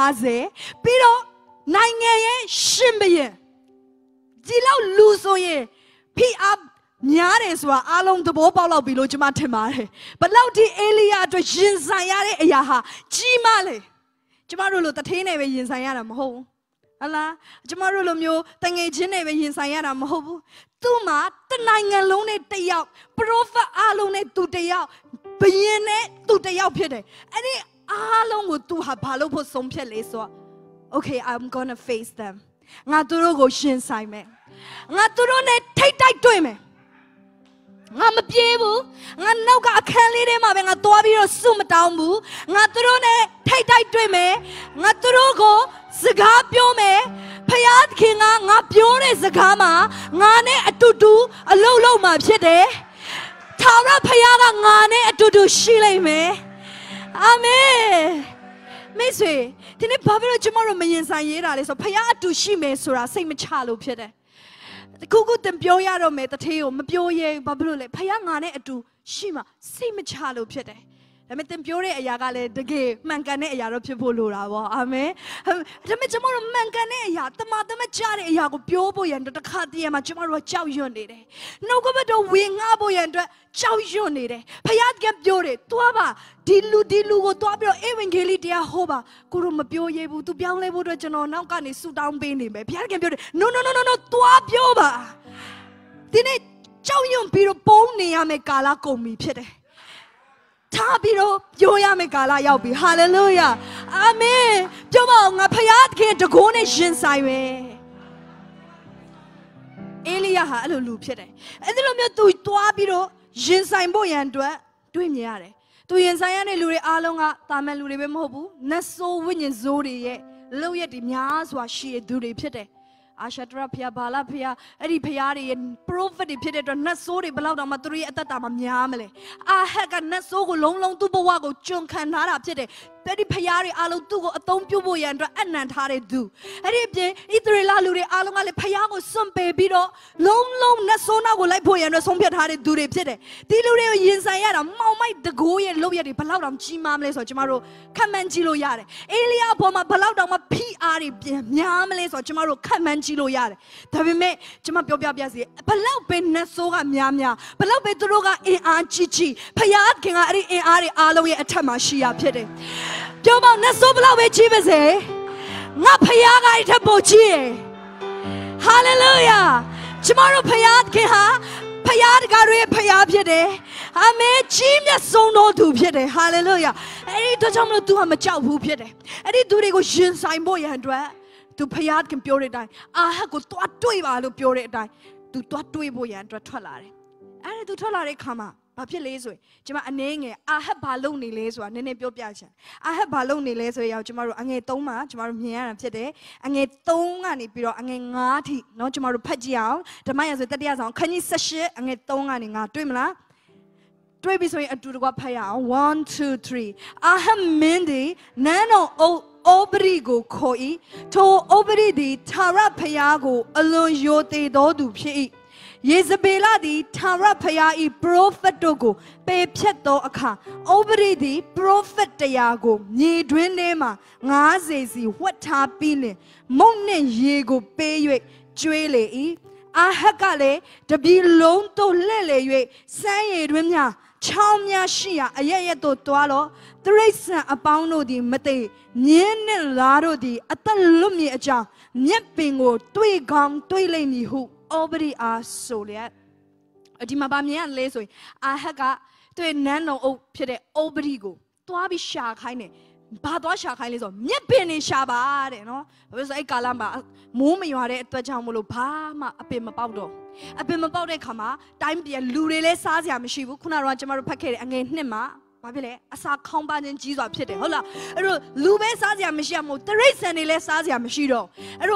50ပြီးတော့နိုင်ငံရဲ့ရှင်ဘုရင်ဒီလောက်လူဆိုရင်ဖိအားများတယ်ဆိုတာအားလုံးသဘောပေါက်လောက်ပြီလို့ကျွန်မထင်ပါတယ်ဘလောက်ဒီအေလိယအတွက်ရင်ဆိုင်ရတဲ့အရာဟာကြီးမားလေကျွန်မတို့လိုတထင်းနဲ့ပဲရင်ဆိုင်ရတာမဟုတ်ဘူးဟလားကျွန်မတို့လိုမျိုးတငယ်ချင်းနဲ့ပဲရင်ဆိုင်ရတာမဟုတ်ဘူးသူ့မှာတနိုင်ငံလုံးနဲ့တယောက် prophet အားလုံးနဲ့သူတယောက်ဘုရင်နဲ့သူတယောက်ဖြစ်တယ်အဲ့ဒီအားလုံးကိုသူဟာဘာလို့ဖို့ဆုံးဖြတ်လဲဆိုတော့ okay I'm gonna face them ငါတို့ကိုရှင်ဆိုင်မယ်ငါတို့နဲ့ထိတ်တိုက်တွေ့မယ်ငါမပြေးဘူးငါနောက်ကအခန်းလေးထဲမှာပဲငါသွားပြီးတော့စုမတောင်းဘူးငါတို့နဲ့ထိတ်တိုက်တွေ့မယ်ငါတို့ကိုစကားပြောမယ်ဖယားသခင်ကငါပြောတဲ့စကားမှာငါနဲ့အတူတူအလုပ်လုပ်မှာဖြစ်တယ်ထာဝရဖယားကငါနဲ့အတူတူရှိလိမ့်မယ်အာမင်မိတ်ဆွေဒီနေ့ဘာဖြစ်လို့ကျွန်တော်တို့မရင်ဆိုင်ရတာလဲဆိုဖယားအတူရှိမယ်ဆိုတာစိတ်မချလို့ဖြစ်တယ်ခုတင်ပြောရတော့မယ်တထေးကိုမပြောရဲဘာဖြစ်လို့လဲဖယားငါနဲ့အတူရှိမှစိတ်မချလို့ဖြစ်တယ်ဒါပေမဲ့တင်ပြောတဲ့အရာကလည်းတကယ်မှန်ကန်တဲ့အရာတော့ဖြစ်ဖို့လိုတာပေါ့အာမင်ဒါပေမဲ့ကျွန်တော်တို့မှန်ကန်တဲ့အရာတမကြတဲ့အရာကိုပြောဖို့ရန်တခါတည်းမှာကျွန်တော်တို့ကြောက်ရွံ့နေတယ်နှုတ်ကပတ်တော်ဝင်ငှဖို့ရန်အတွက်ကြောက်ရွံ့နေတယ်ဖယားကပြောတယ်သွားပါဒီလူကိုသွားပြီးတော့ဧဝံဂေလိတရားဟောပါကိုတို့မပြောရဲဘူး तू ပြောင်းလဲဖို့အတွက်ကျွန်တော်နောက်ကနေဆူတောင်းပေးနေမယ်ဖယားကပြောတယ် no သွားပြောပါဒီနေ့ကြောက်ရွံ့ပြီးတော့ပုံနေရမယ်ကာလကုန်ပြီဖြစ်တယ်ထားပြီးတော့ပြောရမယ်ကာလရောက်ပြီဟာလေလုယာအာမင်ပြောပါဦးငါဖယားသခင်တကိုးနဲ့ရင်ဆိုင်ပဲအေလိယဟာအဲ့လိုလူဖြစ်တယ်အဲ့ဒီလိုမျိုးသူသွားပြီးတော့ရင်ဆိုင်ဖို့ရန်အတွက်တွေ့မြင်ရတယ်သူရင်ဆိုင်ရတဲ့လူတွေအားလုံးကတာမန်လူတွေပဲမဟုတ်ဘူးနတ်ဆိုးဝိညာဉ်ဆိုးတွေရဲ့လောက်ရက်တွေများစွာရှိတဲ့သူတွေဖြစ်တယ်အာရှာတရဖျားဘာလာဖျားအဲ့ဒီဖျားတွေရဲ့ prophet တွေဖြစ်တဲ့အတွက်နတ်ဆိုးတွေဘယ်လောက်တောင်မှသူတို့ရဲ့အသက်တာမှာများမလဲအာဟက်ကနတ်ဆိုးကိုလုံးသူ့ဘဝကိုကျွန်ခံထားတာဖြစ်တယ်အဲ့ဒီဖျားတွေအားလုံးသူ့ကိုအသုံးပြုဖို့ရန်အတွက်အနံထားတဲ့သူအဲ့ဒီအပြင်ဣသရေလလူတွေအားလုံးကလည်းဖျားကိုစွန့်ပယ်ပြီးတော့လုံးနတ်ဆိုးနောက်ကိုလိုက်ဖို့ရန်အတွက်ဆုံးဖြတ်ထားတဲ့သူတွေဖြစ်တယ်ဒီလူတွေကိုရင်ဆိုင်ရတာမှောင်မိုက်တကိုးရဲ့လုပ်ရက်တွေဘယ်လောက်တောင်ကြီးမားမလဲဆိုတော့ကျမတို့ခံမှန်းကြည့်လို့ရတယ်အေလိယဘောမှာဘယ်လောက်တောင်မှဖိအားတွေများမလဲဆိုတော့ကျမတို့ခံမှန်းကြည့်လို့ရတယ်ဒါပေမဲ့ကျမပြောပြပြစီဘယ်လောက်ပဲနတ်ဆိုးကများဘယ်လောက်ပဲသူတို့ကအင်အားကြီးဖျားခင်ကအဲ့ဒီအင်အားတွေအားလုံးရဲ့အထက်မှာရှိရဖြစ်တယ်ပြောပါနတ်ဆိုးဘယ်လောက်ပဲကြီးပါစေငါဖယားကအဲ့ထက်ပိုကြီးတယ်ဟာလေလုယာကျမတို့ဖယားခင်ဟာဖယားတကားတွေဖယားဖြစ်တယ်အာမင်ကြီးမြတ်ဆုံးတော်သူဖြစ်တယ်ဟာလေလုယာအဲ့ဒီတော့ကြောင့်မလို့ तू ဟာမကြောက်ဘူးဖြစ်တယ်အဲ့ဒီသူတွေကိုရင်ဆိုင်ဖို့ရန်အတွက် तू ဖယားခင်ပြောတဲ့အတိုင်းအာဟတ်ကိုတွားတွေးပါလို့ပြောတဲ့အတိုင်း तू တွားတွေးဖို့ရန်အတွက်ထွက်လာတယ်အဲ့ဒါ तू ထွက်လာတဲ့ခါမှာဘာဖြစ်လဲဆိုရင်ကျမအနေငယ်အာဟတ်ဘာလုပ်နေလဲဆိုတာနည်းနည်းပြောပြချင်အာဟတ်ဘာလုပ်နေလဲဆိုရင်ကျမတို့အငယ်3မှာကျမတို့မြင်ရတာဖြစ်တယ်အငယ်3ကနေပြီးတော့အငယ်5ထိเนาะကျမတို့ဖတ်ကြည့်အောင်ဓမ္မရာဇဝင်တတိယဆောင်ခန်းကြီး18အငယ်3ကနေ5တွေ့မလားတွေ့ပြီဆိုရင်အတူတကွဖတ်ရအောင်1 2 3အာဟတ်မင်းဒီနန်းတော်ဩပရိကိုခေါ်၏ထိုဩပရိသည်ထာဝရဘုရားကိုအလွန်ယိုသေးတော်သူဖြစ်၏ Yezebela di Tara Payai prophet Togo, Pay Pieto Aka, Obri di prophet Tiago, Ye Dwendema, Ngazezi, what happened? Mone Yego Pay Juele, Ahakale, to be loan to Lele, Say Edwina, Chamia Shia, Ayato Tualo, Teresa Apano di Mate, Nien Laro di Atalumi Aja, Nyepingo, Tui Gam, Tui Leni who. Obri are solia. A dimabamian lazo. I haga to a nano o pede obrigo. Twabi shark hine. Badwa shark hine so. Nyepini shabare, no? Was a calamba. Mummy you are at the jamulo pama a pim about. A pim about a kama. Time be a lurele sazia mishibu kuna rajamaro packet again nema. Babile, a sa combat in Jesus of pity. Hola. Lube sazia mishiamo. The race and less sazia mishido.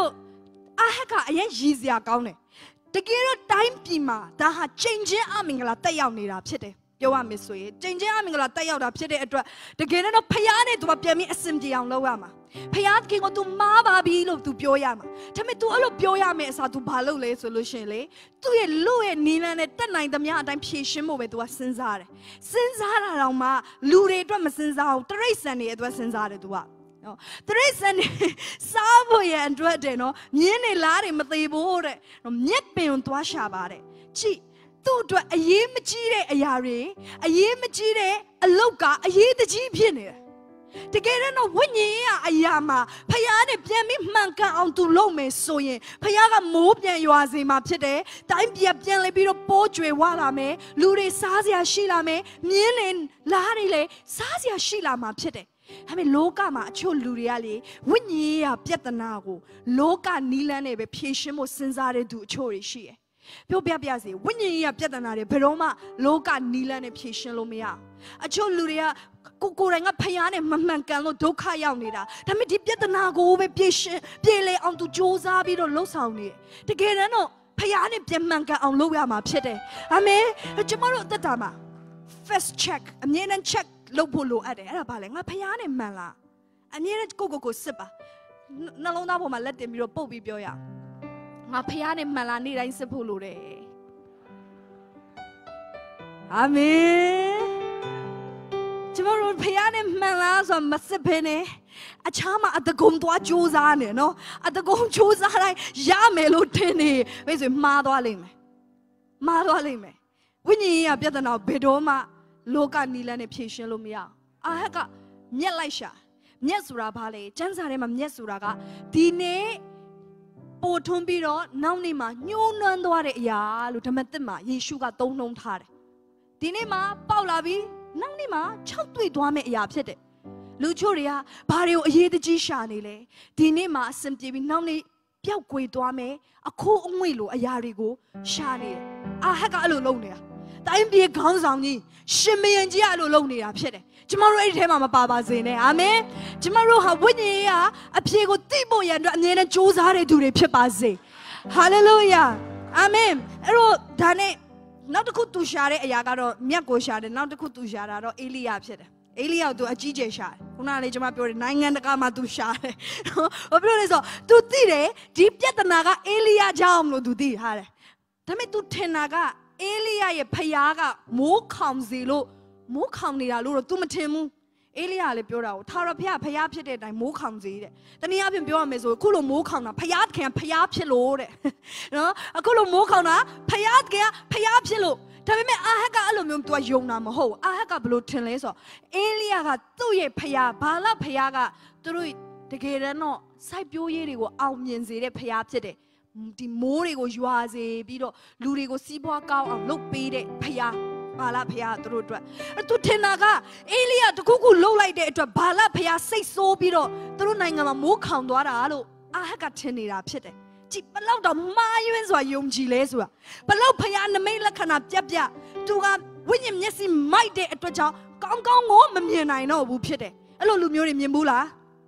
I haga a yezia gaune. The Giro time pima, that had changed Amingla Tayani Rapsete. You are Miss Way, changing Amingla Tayao Rapsete, the Garen of Payane to Apemi SMD on Lowama. Payat King to Maba Bilo to Pioyama. Tell me to all of Pioyama as to Balole solution lay. To a Lue Nina and 10 the Miat and Pishimo with was Senzare. Senzara Rama, Lure Dramasenza, Trace and it was Senzare to up. No, there is an Savoy and Dredeno, Niene Lari Matibore, no Nyepin to Ashabare. Chi, to a yemachire a yare, a yemachire, a loca, a ye the jeepine. Together no winnie a yama, Payane Piami Manka on to Lome soye, Payaga Mobian Yoazima today, time be a bien libero poetry walame, Lure Sazia Shilame, Nienen Larile, Sazia Shilama today. I mean, Loka ma cholureali, when ye are Pietanago, Loka Nilane, be patient or sensare do chorishi. Piobiazi, when ye are Pietanare, Peroma, Loka Nilane patient lomea. A choluria, Kukuranga Payane, Mamancano, Doka Yaunida, Tamiti Pietanago, be patient, Pele onto Josabi or Losauni. Together no, Payane Piemanca on Loama Piete. I mean, a Jamaro the Dama. First check, a Nian check. Lopolo at the Arabaling, a piano mala. And yet go sipper. Nalona will let them your Bobby Bioya. My piano malani in Sepulure. Amen. Tomorrow piano malas on Massapene. A charmer at the Gomdwa Josane, no? At the Gom Josane, Yamelo Tene. Where's it, Madwalime? Madwalime. When ye are better now, Bedoma. Loka Nilane patient Lumia. I have got Nyelaisha, Nyesura Pale, Jansarema Nyesuraga, Dine Potumbiro, Naunima, New Nandore Ya, Lutamatema, Yeshuga don't know Tare. Dinema, Paulavi, Naunima, Chantui Dwame Yapsete. Luchuria, Pario Yedji Shanile, Dinema, Simply Nauni, Piaque Dwame, a co umilo, a yarigo, Shani. I have got alone. Time be a guns on me. Shimmy and Giallo lonely up. Tomorrow, I'm a Baba Zene. Amen. Tomorrow, how would ye are a Piego Tibo and Nana Josare to the Pipaze. Hallelujah. Amen. Ero Dane, not the good to share a Yagaro, Miako share, not the good to share, or Elia said. Elia to a GJ share. Una legema pure 9 and the Gama to share. Obroso, to Tire, deep yet naga Elia Jam to thee. Hare. Tame to Tenaga. Elia Payaga, more comes the low, more come the allure to Matemu. Elia le Pura, Tarapia, Payapit, and more comes it. Then he have been Biomezo, Kulo Mokana, Payat can Payapilore. No, a Kulo Mokana, Payat, Payapilo. Tell me, I had aluminium to a young ho. I had a blue tenleso. Elia got 2 year Paya, Bala Payaga, through it. Together no, Sibio Yerigo, Almian Zere Payapite. The more go Juaze, Bido, Lurigo Siboa cow and look paid Paya, Bala Paya, Drudra. To Tenaga, Elia to Kuku low like that to Bala Paya, say so Bido, through Nanga Mokam Duara, I had got 10 up shit. Chip allowed the Mayans or Yum Gilesua. But low Paya and the Mela can up Jabia to William Yessi, my day at Waja, Gong Gong, Mammy and I know, Whoopshete. Hello, Lumuri Mimbula.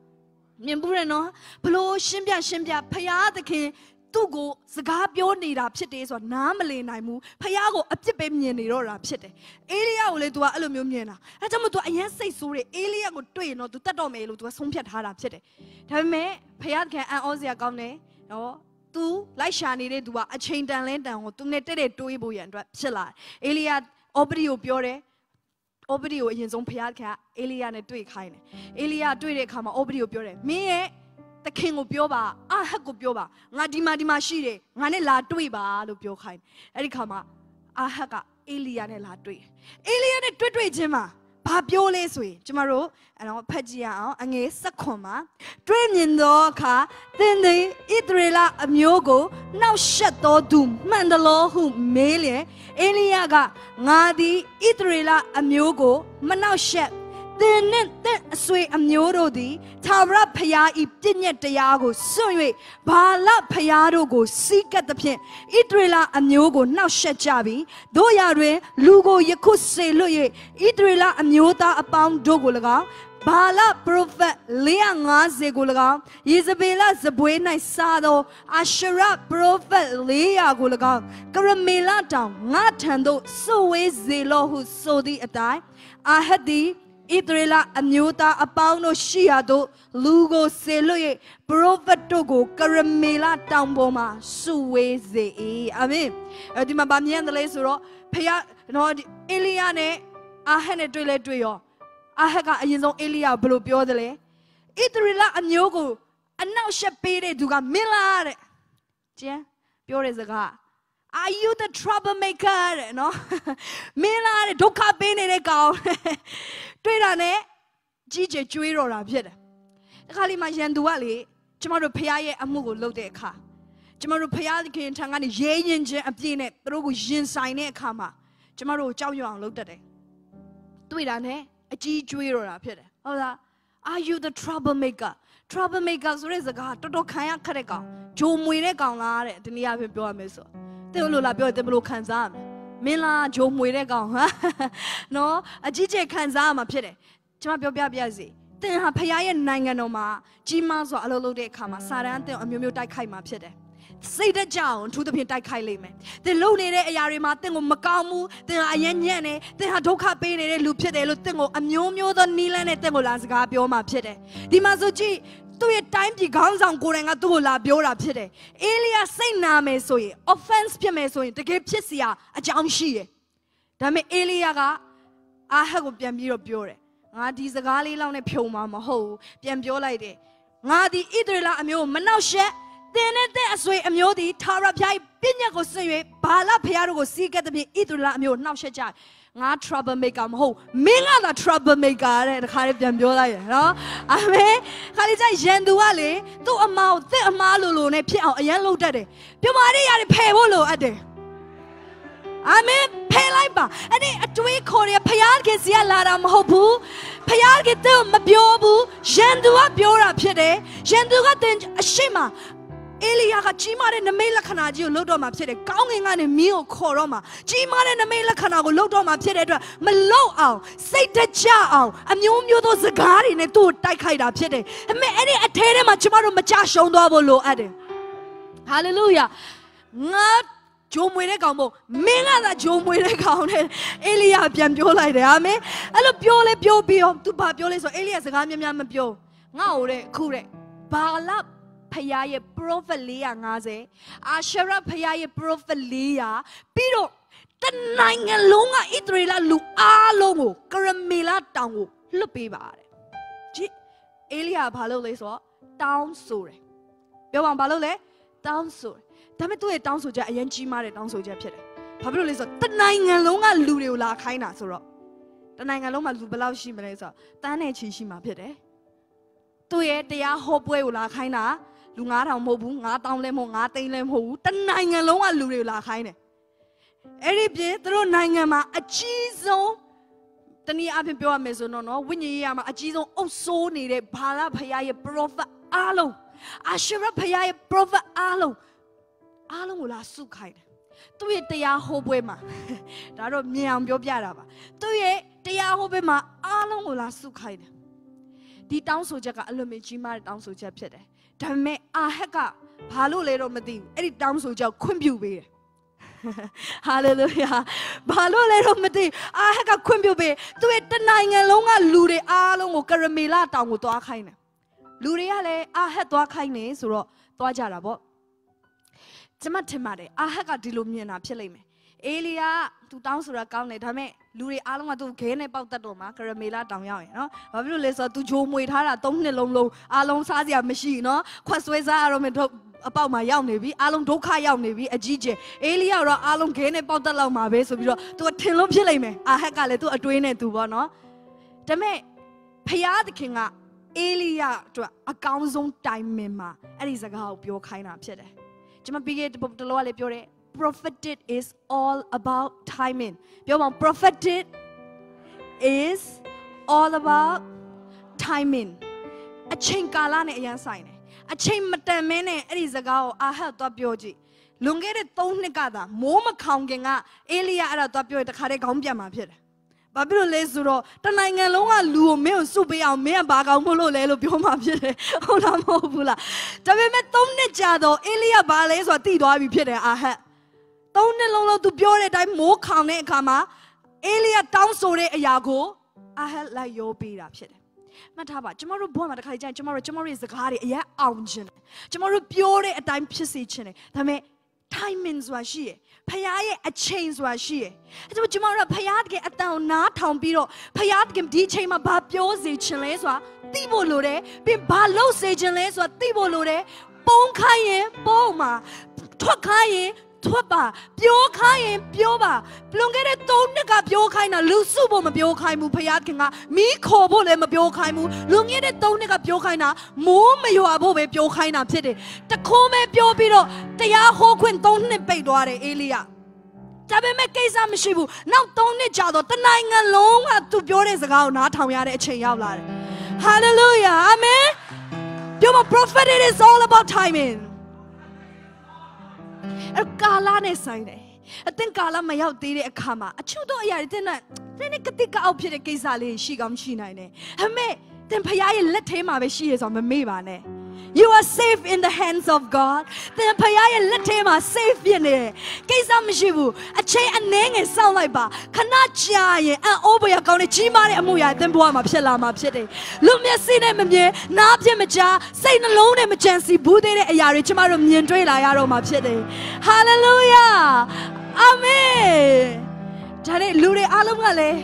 Mimbureno, Palo, Shimbia, Paya the king. To go, Zagabio need up cities or Namale Naimu, Payago, a tipemian or up city. Elia will do aluminium. I don't want to say sorry, Elia would train or to Tadomelo to a Sumpiat Harap city. Tell me, Payat can and Ozia Gone, or သူလိုက်ရှာနေတဲ့သူကအချိန်တန်လဲတန်ကိုသူနဲ့တဲ့တွေးဖို့ရန်အတွက်ဖြစ်လာအေလိယအော်ပရီကိုပြောတယ်အော်ပရီကိုအရင်ဆုံးဖျားခင်အေလိယနဲ့တွေ့ခိုင်းတယ်အေလိယတွေ့တဲ့အခါမှာအော်ပရီကိုပြောတယ်မင်းရဲ့တခင်ကိုပြောပါအာဟက်ကိုပြောပါငါဒီမှာရှိတယ်ငါနဲ့လာတွေ့ပါလို့ပြောခိုင်းအဲ့ဒီခါမှာအာဟက်ကအေလိယနဲ့လာတွေ့အေလိယနဲ့တွေ့ချင်းမှာဘာပြောလဲဆိုရင်ကျမတို့ဖတ်ကြည့်ရအောင်အငယ်16မှာတွေ့မြင်သောအခါသင်သည်ဣသရေလအမျိုးကိုနှောက်ယှက်သောသူမှန်တယ်လို့ဟုမေးလျင်အေလိယကငါသည်ဣသရေလအမျိုးကိုမနှောက်ယှက်သင်နှင့်သင်အဆွေအမျိုးတို့သည်သာဝရဘုရား၏ပြည့်ညက်တရားကိုစွန့်၍ဘာလဘုရားတို့ကိုစီးကပ်သဖြင့်ဣသရေလအမျိုးကိုနှောက်ယှက်ကြပြီတို့ရာတွင်လူကိုယခုစေလွတ်၍ဣသရေလအမျိုးသားအပေါင်းတို့ကို၎င်းဘာလပရိုဖက်450ကို၎င်းယေဇဗေလဇပွဲ၌စားသောအာရှရပရိုဖက်400ကို၎င်းကရမေလတောင်ငါထံသို့စွဝေးစေလောဟုဆိုသည့်အတိုင်းအာဟတ်သည်ဣသရေလအမျိုးသားအပေါင်းတို့ရှိရာသို့လူကိုစေလွတ်၍ပရိုဖက်တို့ကိုကရမေလတောင်ပေါ်မှာစုဝေးစေ၏အာမင်ဒီမှာဗာမြင်တယ်လေဆိုတော့ဖခင်နော်အေလိယနဲ့အာဟက်နဲ့တွေ့လဲတွေ့ရောအာဟက်ကအရင်ဆုံးအေလိယဘယ်လိုပြောတယ်လဲဣသရေလအမျိုးကိုအနောက်ရှက်ပေးတဲ့သူကမင်းလားတဲ့ကျန်ပြောတဲ့စကားAre you the troublemaker တဲ့နော်မင်းလားတဲ့ဒုက္ခပေးနေတဲ့ကောင်တွေ့တာနဲ့ကြီးကျယ်ကြွေးတော့တာဖြစ်တယ်တခါလေးမှရန်သူကလေကျမတို့ဖခင်ရဲ့အမှုကိုလုပ်တဲ့အခါကျမတို့ဖခင်ထံကနေရဲရင်ချင်းအပြည့်နဲ့သူတို့ကိုရင်ဆိုင်တဲ့အခါမှာကျမတို့ကြောက်ရွံ့အောင်လုပ်တတ်တယ်တွေ့တာနဲ့အကြီးကြွေးတော့တာဖြစ်တယ်ဟုတ်လား Are you the troublemaker ဆိုတဲ့စကားတော်တော်ခံရခက်တဲ့ကောင်ဂျိုမွေတဲ့ကောင်လားတဲ့ဒီနေ့အဖြစ်ပြောရမယ်ဆိုတဲ့လို့လာပြောတယ်ဘယ်လိုခံစားရမလဲမင်းလားဂျိုမွေတဲ့ကောင်ဟာနော်အကြီးကျယ်ခံစားရမှာဖြစ်တယ်ကျွန်မပြောပြစီသင်ဟာဖခင်ရဲ့နိုင်ငံတော်မှာကြီးမားစွာအလုပ်လုပ်တဲ့အခါမှာစာတန်းသင်အမျိုးမျိုးတိုက်ခိုက်မှာဖြစ်တယ်စိတ်တကြအောင်သူသဖြင့်တိုက်ခိုက်လိမ့်မယ်သင်လုံနေတဲ့အရာတွေမှာသင်ကိုမကောင်းဘူးသင်ဟာအယဉ်ညံ့နေသင်ဟာဒုက္ခပေးနေတဲ့လူဖြစ်တယ်လို့သင်ကိုအမျိုးမျိုးသောနီးလန်းနဲ့သင်ကိုလာစကားပြောမှာဖြစ်တယ်ဒီမှာဆိုကြည့်သူ့ရဲ့တိုင်းပြည်ခေါင်းဆောင်ကိုယ်တိုင်ကသူ့ကိုလာပြောတာဖြစ်တယ်အေလိယစိတ်နာမယ်ဆိုရင် offense ဖြစ်မယ်ဆိုရင်တကယ်ဖြစ်စရာအကြောင်းရှိတယ်ဒါပေမဲ့အေလိယကအာဟက်ကိုပြန်ပြီးတော့ပြောတယ်ငါဒီစကားလေးလောက်နဲ့ဖြုံမှာမဟုတ်ဘူးပြန်ပြောလိုက်တယ်ငါဒီဣသရေလအမျိုးမနှောက်ယှက်သင်နဲ့တဲ့အဆွေအမျိုးသည်ထာဝရဘုရားပြည့်ညက်ကိုဆင်၍ဘာလဘုရားတို့ကိုစီးကပ်သဖြင့်ဣသရေလအမျိုးနှောက်ယှက်ကြငါ troublemaker မဟုတ်မင်းကသာ troublemaker တဲ့တခါလေးပြန်ပြောလိုက်ရနော်အာမင်ခါလေးကျရန်သူကလေသူ့အမားကိုသင်အမားလိုနဲ့ဖြစ်အောင်အရန်လုပ်တတ်တယ်ပြမာတဲ့ຢာတွေဖယ်ဖို့လိုအပ်တယ်အာမင်ဖယ်လိုက်ပါအဲ့ဒီအတွေးခေါ်ရဖျားခင်စီကလာတာမဟုတ်ဘူးဖျားခင်သူ့မပြောဘူးရန်သူကပြောတာဖြစ်တယ်ရန်သူကတင်အရှိမအေလိယကကြီးမားတဲ့နမိတ်လက္ခဏာကြီးကိုလုပ်တော့မှာဖြစ်တယ်။ကောင်းကင်ကနေမင်းကိုခေါ်တော့မှာကြီးမားတဲ့နမိတ်လက္ခဏာကိုလုပ်တော့မှာဖြစ်တဲ့အတွက်မလောက်အောင်စိတ်တကြအောင်အမျိုးမျိုးသောစကားတွေနဲ့သူ့ကိုတိုက်ခိုက်တာဖြစ်တယ်။အမေအဲ့ဒီအထဲထဲမှာကျမတို့မကြရှုံသွားဖို့လိုအပ်တယ်။ဟာလေလုယာ။ငါဂျိုမွေတဲ့ကောင်မို့မင်းကသာဂျိုမွေတဲ့ကောင်နဲ့အေလိယပြန်ပြောလိုက်တယ်အာမင်။အဲ့လိုပြောလဲပြောပြီးတော့သူဘာပြောလဲဆိုအေလိယစကားများများမပြောငါ့ကိုတဲ့အခုတဲ့ဘာလဖယားရဲ့ prophet 450အာရှရဖယားရဲ့ prophet 400ပြီးတော့တနိုင်ငံလုံးကဣသရေလလူအားလုံးကိုကရမေလတောင်ကိုလွတ်ပေးပါတဲ့ကြည့်အေလိယဘာလုပ်လဲဆိုတော့တောင်းဆိုတယ်ပြောပါဘာလုပ်လဲတောင်းဆိုတယ်ဒါပေမဲ့သူ့ရဲ့တောင်းဆိုချက်အရင်ကြီးမားတဲ့တောင်းဆိုချက်ဖြစ်တယ်ဘာဖြစ်လို့လဲဆိုတော့တနိုင်ငံလုံးကလူတွေကိုလာခိုင်းတာဆိုတော့တနိုင်ငံလုံးမှာလူဘယ်လောက်ရှိမလဲဆိုတော့တန်းနဲ့ချီရှိမှာဖြစ်တယ်သူ့ရဲ့တရားဟောပွဲကိုလာခိုင်းတာလူ9000မဟုတ်ဘူး9000လည်းမဟုတ်9သိန်းလည်းမဟုတ်ဘူးတနိုင်ငံလုံးကလူတွေလာခိုင်းတယ်အဲ့ဒီပြင်သူတို့နိုင်ငံမှာအကြီးဆုံးတနည်းအားဖြင့်ပြောရမယ်ဆိုတော့နော်ဝိညာဉ်ရေးမှာအကြီးဆုံးအုပ်စိုးနေတဲ့ဘာလဖယားရဲ့ prophet အားလုံးအာရှရဖယားရဲ့ prophet အားလုံးကိုလာစုခိုင်းတယ်သူ့ရဲ့တရားဟောပွဲမှာဒါတော့မြင်အောင်ပြောပြတာပါသူ့ရဲ့တရားဟောပွဲမှာအားလုံးကိုလာစုခိုင်းတယ်ဒီတောင်းဆိုချက်ကအလွန်ကြီးမားတဲ့တောင်းဆိုချက်ဖြစ်တယ်ဒါပေမဲ့အာဟက်ကဘာလို့လဲတော့မသိဘူးအဲ့ဒီတောင်းဆိုချက်ခွင့်ပြုပေးတယ်ဟာလေလုယာဘာလို့လဲတော့မသိအာဟက်ကခွင့်ပြုပေးသူရဲ့တနိုင်ငံလုံးကလူတွေအားလုံးကိုကရမေလတောင်ကိုသွားခိုင်းတယ်လူတွေကလည်းအာဟက်သွားခိုင်းနေဆိုတော့သွားကြတာပေါ့ကျမထင်ပါတယ်အာဟတ်ကဒီလိုမြင်တာဖြစ်လိမ့်မယ်အေလီယာသူတောင်းဆိုတာကောင်းတယ်ဒါပေမဲ့လူတွေအားလုံးကသူခဲနဲ့ပေါက်တတ်တော့မှာကရမေလာတောင်ရောက်ရင်နော်ဘာဖြစ်လို့လဲဆိုတော့သူဂျိုးမွေထားတာ3နှစ်လုံးအားလုံးစားစရာမရှိနော်ခွက်ဆွဲစားရတော့မယ်အပေါက်မှာရောက်နေပြီအားလုံးဒုက္ခရောက်နေပြီအကြီးကျယ်အေလီယာတော့အားလုံးခဲနဲ့ပေါက်တတ်လောက်မှာပဲဆိုပြီးတော့သူထင်လို့ဖြစ်လိမ့်မယ်အာဟတ်ကလည်းသူအတွေးနဲ့သူပေါ့နော်ဒါပေမဲ့ဖယားသခင်ကအေလီယာအတွက်အကောင်းဆုံးတိုင်မင်မှာအဲ့ဒီစကားကိုပြောခိုင်းတာဖြစ်တယ်ကျွန်မပြီးခဲ့တဲ့တလောကလည်းပြောတယ် prophetic is all about timing ပြောပါ prophetic is all about timing အချိန်ကာလနဲ့အရင်ဆိုင်တယ်အချိန်မတန်မင်းနဲ့အဲ့ဒီစကားကိုအာဟတ်သွားပြောကြည့်လွန်ခဲ့တဲ့3နှစ်ကသာမိုးမခေါင်ခင်ကအေလီယာအဲ့ဒါသွားပြောရင်တခါတည်းခေါင်းပြတ်မှာဖြစ်တယ်ဘာဖြစ်လို့လဲဆိုတော့တနိုင်ငံလုံးကလူကိုမင်းကိုစုပေးအောင်မင်းကဘာကောင်းမို့လို့လဲလို့ပြောမှဖြစ်တယ်ဟုတ်လားမဟုတ်ဘူးလားဒါပေမဲ့3နှစ်ကြာတော့အေလိယဘာလဲဆိုတာသိသွားပြီဖြစ်တယ်အာဟတ်3နှစ်လုံးသူပြောတဲ့အတိုင်းမိုးခေါင်တဲ့အခါမှာအေလိယတောင်းဆိုတဲ့အရာကိုအာဟတ်လိုက်ရောပေးတာဖြစ်တယ်မှတ်ထားပါကျမတို့ဘဝမှာတစ်ခါကြာကျမတို့ရဲ့စကားတွေအရင်အောင်ခြင်းတယ်ကျမတို့ပြောတဲ့အတိုင်းဖြစ်စေခြင်းတယ်ဒါပေမဲ့ timing ဆိုတာရှိတယ်ဖခင်ရဲ့အချိန်ဆိုတာရှိတယ်အဲဒါကြောင့်ကျွန်တော်တို့ဖခင်ကအတန်နားထောင်ပြီးတော့ဖခင်ဒီအချိန်မှာဘာပြောစေချင်လဲဆိုတာသိဖို့လိုတယ်ပြီးဘာလုပ်စေချင်လဲဆိုတာသိဖို့လိုတယ်ပုံခိုင်းရင်ပုံမှာထွက်ခိုင်းရင်ထွက်ပါပြောခိုင်းရင်ပြောပါလွန်ခဲ့တဲ့3နှစ်ကပြောခိုင်းတာလူစုဖို့မပြောခိုင်းဘူးဖခင်ကမီးခေါ်ဖို့လည်းမပြောခိုင်းဘူးလွန်ခဲ့တဲ့3နှစ်ကပြောခိုင်းတာမိုးမရွာဖို့ပဲပြောခိုင်းတာဖြစ်တယ်တခိုးမဲပြောပြီးတော့တရားဟောခွင့်3နှစ်ပိတ်သွားတယ်အေလိယဒါပေမဲ့ကိစ္စမရှိဘူးနောက်3နှစ်ကြာတော့တနိုင်ငံလုံးကသူပြောတဲ့စကားကိုနားထောင်ရတဲ့အချိန်ရောက်လာတယ် Hallelujah Amen ပြောပါ prophet it is all about timing အကာလာနဲ့ဆိုင်တယ်အသင်ကာလာမရောက်သေးတဲ့အခါမှာအချို့တော့အရာတွေတဲ့နဲ့ကတိကအောက်ဖြစ်တဲ့ကိစ္စလေးရှိကောင်းရှိနိုင်တယ်ဒါပေမဲ့သင်ဖခင်ရဲ့လက်ထဲမှာပဲရှိရဆိုမမေ့ပါနဲ့You are safe in the hands of God သင်ဖခင်ရဲ့လက်ထဲမှာ safe ဖြစ်နေတယ်ကိစ္စမရှိဘူးအချိန်အနည်းငယ်စောင့်လိုက်ပါခဏကြာရင်အံ့ဩဖွယ်ကောင်းတဲ့ကြီးမားတဲ့အမှုရာသင်ဘဝမှာဖြစ်လာမှာဖြစ်တယ်လူမျက်စိနဲ့မမြင်နားဖြင့်မကြားစိတ်နှလုံးနဲ့မကြံစီဘူးသေးတဲ့အရာတွေကျမတို့မြင်တွေ့လာရတော့မှာဖြစ်တယ် Hallelujah Amen ဒါနဲ့လူတွေအားလုံးကလည်း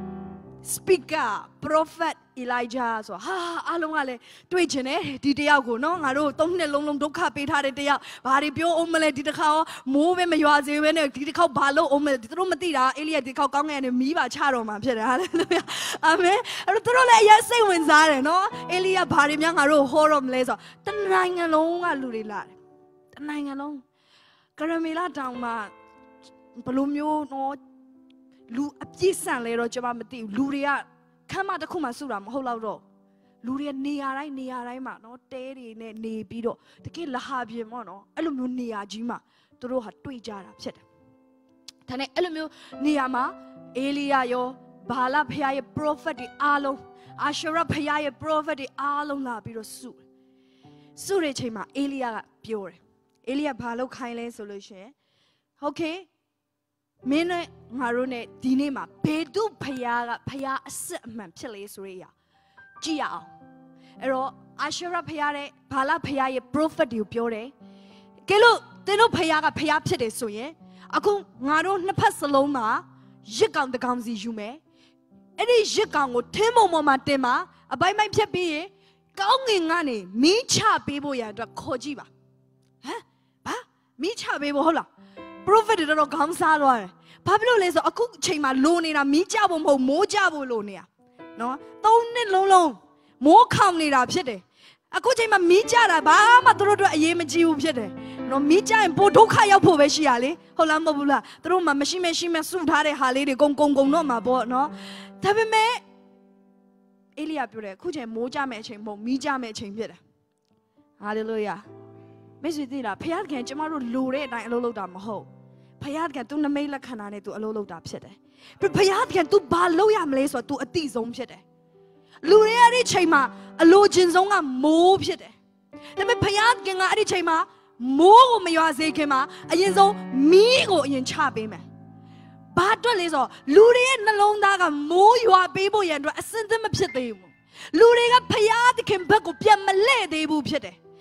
speaker prophet Elijah ဆိုဟာအားလုံးကလည်းတွေ့ချင်တယ်ဒီတယောက်ကိုနော်ငါတို့3နှစ်လုံးဒုက္ခပေးထားတဲ့တယောက်ဘာတွေပြောအောင်မလဲဒီတစ်ခါမိုးပဲမရွာစေဘဲနဲ့ဒီတစ်ခါဘာလို့အောင်မလဲသူတို့မသိတာအေလိယဒီတစ်ခါကောင်းငယ်နဲ့မီးပါချတော့မှာဖြစ်တယ်ဟာလေလုယာအာမင်အဲ့တော့သူတို့လည်းအရင်စိတ်ဝင်စားတယ်နော်အေလိယဘာတွေများငါတို့ဟောတော့မလဲဆိုတနိုင်ငံလုံးကလူတွေလာတယ်တနိုင်ငံလုံးကရမေလာတောင်မှာဘလိုမျိုးနော်လူအပြည့်ဆန်လဲတော့ကျွန်မမသိဘူးလူတွေကခမ်းမတစ်ခုမှစုတာမဟုတ်တော့လူတွေနေရာတိုင်းမှာနော်တဲတွေနဲ့နေပြီးတော့တကယ်လဟာပြင်ပေါ့နော်အဲ့လိုမျိုးနေရာကြီးမှာသူတို့ဟာတွေ့ကြတာဖြစ်တယ်ဒါနဲ့အဲ့လိုမျိုးနေရာမှာအေလိယရောဘာလဖခင်ရဲ့ prophet တွေအားလုံးအာရှရဖခင်ရဲ့ prophet တွေအားလုံးလာပြီးတော့စုတဲ့ချိန်မှာအေလိယကပြောတယ်အေလိယဘာလို့ခိုင်းလဲဆိုလို့ရှိရင် okayမင်းနဲ့ငါတို့နဲ့ဒီနေ့မှာဘယ်သူဖခင်ကဖခင်အစစ်အမှန်ဖြစ်လေဆိုရကြည့်ရအောင်အဲ့တော့အာရှရဖခင်တဲ့ဘာလဖခင်ရဲ့ prophet တွေကိုပြောတယ်ကဲလို့သင်တို့ဖခင်ကဖခင်ဖြစ်တယ်ဆိုရင်အခုငါတို့နှစ်ဖက်စလုံးမှာရစ်ကောင်တကောင်စီယူမယ်အဲ့ဒီရစ်ကောင်ကိုထင်းမုံပေါ်မှာတင်မှာအပိုင်းပိုင်းဖြတ်ပြီးရင်ကောင်းငင်ကနေမီးချပေးဖို့ရအတွက်ခေါ်ကြည့်ပါဟမ်ဘာမီးချပေးဖို့ဟုတ်လားprophet တွေတော့ခေါင်းစားသွားတယ်ဘာဖြစ်လို့လဲဆိုအခုအချိန်မှာလိုနေတာမီးကြဖို့မဟုတ်မိုးကြဖို့လိုနေတာနော်3နှစ်လုံးမိုးခေါင်နေတာဖြစ်တယ်အခုအချိန်မှာမီးကြတာဘာမှသူတို့အတွက်အရေးမကြီးဘူးဖြစ်တယ်နော်မီးကြရင်ပိုဒုက္ခရောက်ဖို့ပဲရှိရလေဟုတ်လားမဟုတ်ဘူးလားသူတို့မှမရှိစုထားတဲ့ဟာလေးတွေကုံတော့မှာပေါ့နော်ဒါပေမဲ့အေလိယပြောတယ်အခုချိန်မိုးကြမဲ့အချိန်မဟုတ်မီးကြမဲ့အချိန်ဖြစ်တယ်ဟာလေလုယာမိတ်ဆွေသိလားဖခင်ကျမတို့လိုတဲ့အတိုင်းအလုပ်လုပ်တာမဟုတ်ဖခင် तू နမိတ်လက္ခဏာနဲ့ तू အလုပ်လုပ်တာဖြစ်တယ်ပြီးဖခင် तू ဘာလုပ်ရမလဲဆိုတော့ तू အတိဆုံးဖြစ်တယ်လူတွေအဲ့ဒီချိန်မှာအလိုချင်ဆုံးကမိုးဖြစ်တယ်ဒါပေမဲ့ဖခင်ကအဲ့ဒီချိန်မှာမိုးကိုမရွာစေခင်မှာအရင်ဆုံးမီးကိုအရင်ချပေးမယ်ဘာအတွက်လဲဆိုတော့လူတွေရဲ့နှလုံးသားကမိုးရွာပေးဖို့ရန်အတွက်အစင်သင့်မဖြစ်သေးဘူးလူတွေကဖခင်ဘက်ကိုပြန်မလှည့်သေးဘူးဖြစ်တယ်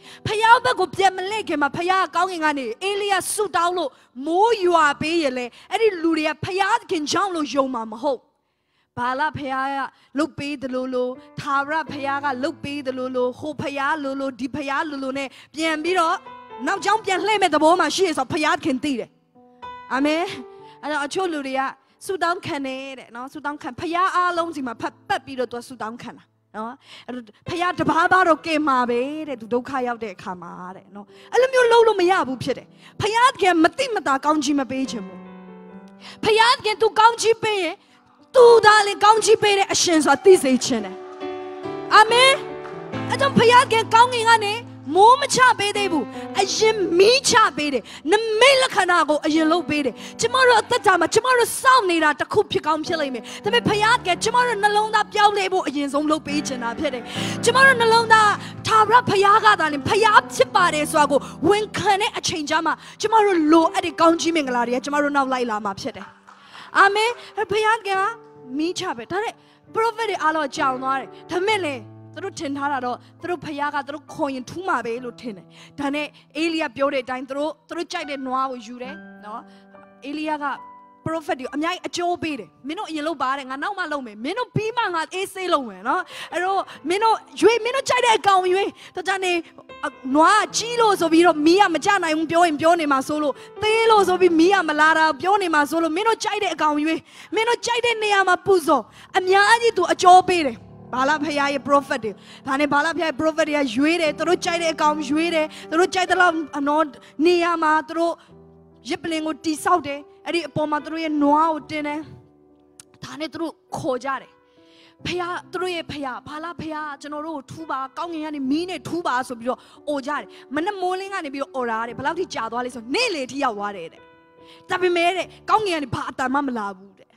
ဖယားဘက်ကိုပြန်မလဲခင်မှာဖယားကောင်းကင်ကနေအေလိယဆုတောင်းလို့မိုးရွာပေးရလေအဲ့ဒီလူတွေကဖယားခင်ကြောင့်လို့ယုံမှာမဟုတ်ဘာလဖယားကလုတ်ပေးတယ်လို့သာရဖယားကလုတ်ပေးတယ်လို့ဟိုဖယားလို့ဒီဖယားလို့နဲ့ပြန်ပြီးတော့နောက်ကြောင်းပြန်လှည့်မဲ့သဘောမှရှိရဆိုဖယားခင်သိတယ်အာမင်အဲ့တော့အချို့လူတွေကဆုတောင်းခံနေတဲ့နော်ဆုတောင်းခံဖယားအားလုံးစီမှာပတ်ပြီးတော့သူဆုတောင်းခံတာနော်ဖယားတပါးပါတော့ကဲမှာပဲတဲ့သူဒုက္ခရောက်တဲ့အခါမှာတဲ့နော်အဲ့လိုမျိုးလုံးလို့မရဘူးဖြစ်တယ်ဖယားကမတိမတာကောင်းချီးမပေးချင်ဘူးဖယားကသူကောင်းချီးပေးရင်သူသားလည်းကောင်းချီးပေးတဲ့အရှင်ဆိုတာသိစေချင်တယ်အာမင်အဲ့တော့ဖယားကကောင်းငင်ကနေမိုးမချပေးသေးဘူးအရင်မီးချပေးတယ်နမိတ်လက္ခဏာကိုအရင်လုပ်ပေးတယ်ကျမတို့အသက်တာမှာကျမတို့စောင့်နေတာတစ်ခုဖြစ်ကောင်းဖြစ်လိမ့်မယ်ဒါပေမဲ့ဖယားကကျမတို့နှလုံးသားပြောင်းလဲဖို့အရင်ဆုံးလုပ်ပေးချင်တာဖြစ်တယ်ကျမတို့နှလုံးသားသာရဖယားကသာလင်ဖယားဖြစ်ပါတယ်ဆိုတာကိုဝန်ခံတဲ့အချိန်ကြာမှာကျမတို့လိုအပ်တဲ့ကောင်းချီးမင်္ဂလာတွေကကျမတို့နောက်လိုက်လာမှာဖြစ်တယ်အာမင်ဖယားကမီးချပဲဒါနဲ့ prophet တွေအားလုံးကြောင်သွားတယ်ဒါမဲ့လေသူတို့ထင်ထားတာတော့သူတို့ဖယားကသူတို့ခေါ်ရင်ထူးမှာပဲလို့ထင်တယ်ဒါနဲ့အေလိယပြောတဲ့အတိုင်းသူတို့ကြိုက်တဲ့နွားကိုယူတယ်နော်အေလိယက prophet တွေအများကြီးအကျိုးပေးတယ်မင်းတို့အရင်လုပ်ပါတဲ့ငါနောက်မှလုပ်မယ်မင်းတို့ပြီးမှငါအေးဆေးလုပ်မယ်နော်အဲ့တော့မင်းတို့ကြိုက်တဲ့အကောင်ရွေးတကြနေနွားကြီးလို့ဆိုပြီးတော့မီးကမကြနိုင်ဘူးပြောရင်ပြောနေမှာဆိုလို့သေးလို့ဆိုပြီးမီးကမလာတာပြောနေမှာဆိုလို့မင်းတို့ကြိုက်တဲ့အကောင်ရွေးမင်းတို့ကြိုက်တဲ့နေရာမှာပူဇော်အများကြီးသူအကျိုးပေးတယ်ဘာလာဖယားရဲ့ prophet တွေဒါနဲ့ဘာလာဖယားရဲ့ prophet တွေကရွေးတယ်သူတို့ကြိုက်တဲ့အကောင်ရွေးတယ်သူတို့ကြိုက်တဲ့လောက်နေရာမှာသူတို့ရစ်ပလင်ကိုတီဆောက်တယ်အဲ့ဒီအပေါ်မှာသူတို့ရဲ့နွားကိုတင်တယ်ဒါနဲ့သူတို့ခေါ်ကြတယ်ဖယားသူတို့ရဲ့ဖယားဘာလာဖယားကျွန်တော်တို့ကိုထူးပါကောင်းငင်ကနေမီးနဲ့ထူးပါဆိုပြီးတော့အော်ကြတယ်မနက်မိုးလင်းကနေပြီးတော့အော်ရတယ်ဘယ်လောက်ထိကြာသွားလဲဆိုနေ့လေထိရောက်သွားတယ်တဲ့ဒါပေမဲ့တဲ့ကောင်းငင်ကနေဘာအတန်မှမလာဘူးတဲ့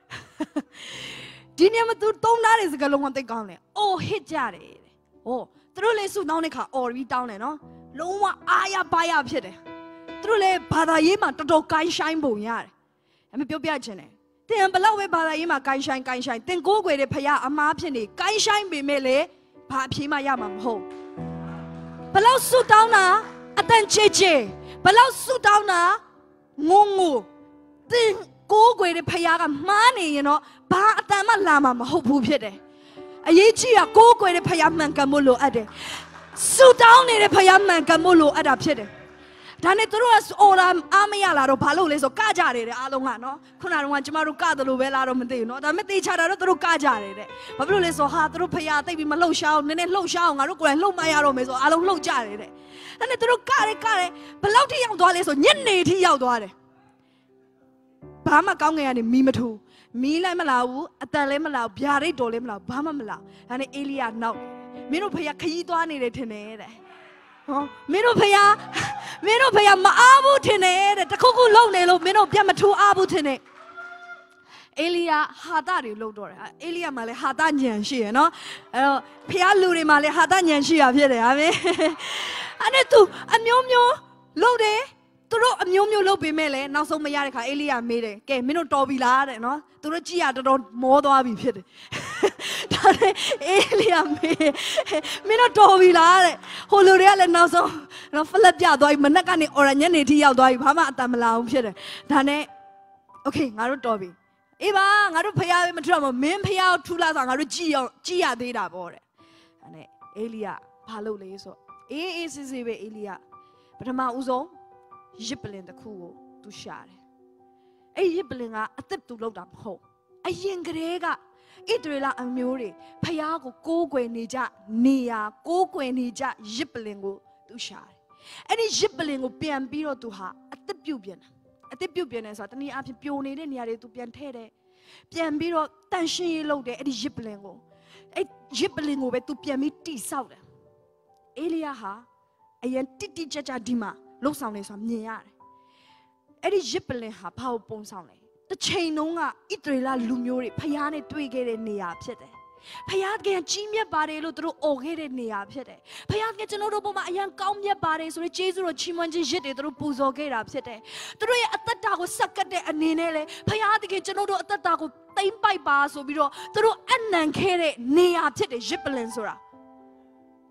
ဒီနေ့မှသူသုံးထားတဲ့စကားလုံးကသိကောင်းတယ်။အော်ဟစ်ကြတယ်တဲ့။ဟောသူတို့လည်းစုတောင်းတဲ့ခါအော်ပြီးတောင်းတယ်နော်။လုံးဝအားရပါရဖြစ်တယ်။သူတို့လည်းဘာသာရေးမှာတော်တော်ကိုင်းဆိုင်ပုံရတယ်။အမေပြောပြချင်တယ်။တင်ဘလောက်ပဲဘာသာရေးမှာကိုင်းဆိုင်တင်ကိုးကွယ်တဲ့ဖယားအမားဖြစ်နေကိုင်းဆိုင်ပေမဲ့လေဘာအဖြေမှရမှာမဟုတ်။ဘလောက်စုတောင်းတာအတန်ချေဘလောက်စုတောင်းတာငုံတင်ကိုးကွယ်တဲ့ဖယားကမှားနေရင်တော့ဘာအတန်မှလာမှာမဟုတ်ဘူးဖြစ်တယ်။အရေးကြီးတာကိုးကွယ်တဲ့ဖယားမှန်ကန်ဖို့လိုအပ်တယ်။ဆူတောင်းနေတဲ့ဖယားမှန်ကန်ဖို့လိုအပ်တာဖြစ်တယ်။ဒါနဲ့သူတို့ကအော်လာအားမရလာတော့ဘာလို့လဲဆိုကကြတယ်တဲ့အားလုံးကနော်။ခုနကတော့ကျမတို့ကတယ်လို့ပဲလားတော့မသိဘူးနော်။ဒါပေမဲ့တေချာတာတော့သူတို့ကကြတယ်တဲ့။ဘာဖြစ်လို့လဲဆိုဟာသူတို့ဖယားသိပြီးမလှုပ်ရှားအောင်နည်းနည်းလှုပ်ရှားအောင်ငါတို့ကိုယ်တိုင်လှုပ်မရတော့မယ်ဆိုအားလုံးလှုပ်ကြတယ်တဲ့။ဒါနဲ့သူတို့ကတယ်ဘယ်လောက်ထိရောက်သွားလဲဆိုညနေထိရောက်သွားတယ်။ဘာမှကောင်းငင်ကနေမီးမထူးမီးလည်းမလာဘူးအတန်လည်းမလာဘူးဗျာဒိတ်တော်လည်းမလာဘူးဘာမှမလာဒါနဲ့အေလိယနောက်မင်းတို့ဖယားခရီးသွားနေတယ်ထင်တယ်တဲ့ဟောမင်းတို့ဖယားမအားဘူးထင်တယ်တဲ့တခုခုလုံနေလို့မင်းတို့ပြန်မထူအားဘူးထင်တယ်အေလိယဟာတတွေလုံတော့တယ်အေလိယမှာလည်းဟာတညံရှိရယ်နော်အဲ့တော့ဖယားလူတွေမှာလည်းဟာတညံရှိရဖြစ်တယ်ဟာမင်းအဲ့နဲ့သူအမျိုးမျိုးလုံတယ်သူတို့အမျိုးမျိုးလုပ်ပေးမဲ့လဲနောက်ဆုံးမရတဲ့ခါအေလိယမေးတယ်ကဲမင်းတို့တော်ပြီလားတဲ့နော်သူတို့ကြည်ရတော်မောသွားပြီဖြစ်တယ်ဒါနဲ့အေလိယမေးမင်းတို့တော်ပြီလားတဲ့ဟိုလူတွေကလည်းနောက်ဆုံးနော်ဖလက်ပြသွားပြီမနက်ကနေအော်ရညနေထိရောက်သွားပြီဘာမှအတန်မလာဘူးဖြစ်တယ်ဒါနဲ့โอเคငါတို့တော်ပြီအေးပါငါတို့ဖယားပဲမထူတော့မင်းဖယားထူလာဆိုငါတို့ကြည်ရသေးတာပေါ့တဲ့ဒါနဲ့အေလိယဘာလုပ်လဲဆိုအေးစစ်စစ်ပဲအေလိယပထမဦးဆုံးရစ်ပလင်တစ်ခုကိုသူရှာတယ်အဲ့ရစ်ပလင်ကအသက်သူလောက်တာမဟုတ်အရင်ကတည်းကဣသရေလအမျိုးတွေဖယားကိုကိုးကွယ်နေကြနေရာကိုးကွယ်နေကြရစ်ပလင်ကိုသူရှာတယ်အဲ့ဒီရစ်ပလင်ကိုပြန်ပြီးတော့သူဟာအသက်ပြုတ်ပြန်တယ်ဆိုတာတနည်းအားဖြင့်ပြိုနေတဲ့နေရာတွေသူပြန်ထည့်တယ်ပြန်ပြီးတော့တန်ရှင်းရေးလုပ်တယ်အဲ့ဒီရစ်ပလင်ကိုအဲ့ရစ်ပလင်ကိုပဲသူပြန်ပြီးတိဆောက်တယ်အေလိယဟာအရင်တိကြကြဒီမှာလှုပ်ဆောင်နေဆိုတာမြင်ရတယ်အဲ့ဒီရစ်ပလင်ဟာဘာကိုပုံဆောင်လဲတစ်ချိန်လုံးကဣသရေလလူမျိုးတွေဖယားနဲ့တွေ့ခဲ့တဲ့နေရာဖြစ်တယ်ဖယားကကြီးမြတ်ပါတယ်လို့သူတို့អော်ခဲ့တဲ့နေရာဖြစ်တယ်ဖယားကကျွန်တော်တို့ဘုံမှာအရန်ကောင်းမြတ်ပါတယ်ဆိုတော့ကျေးဇူးတော်ချီးမွမ်းခြင်းရစ်တွေသူတို့ပူဇော်ခဲ့တာဖြစ်တယ်သူတို့ရဲ့အသက်တာကိုဆက်ကပ်တဲ့အနေနဲ့လေဖယားတကယ်ကျွန်တော်တို့အသက်တာကိုတိမ့်ပိုက်ပါဆိုပြီးတော့သူတို့အနံခဲ့တဲ့နေရာဖြစ်တယ်ရစ်ပလင်ဆိုတာ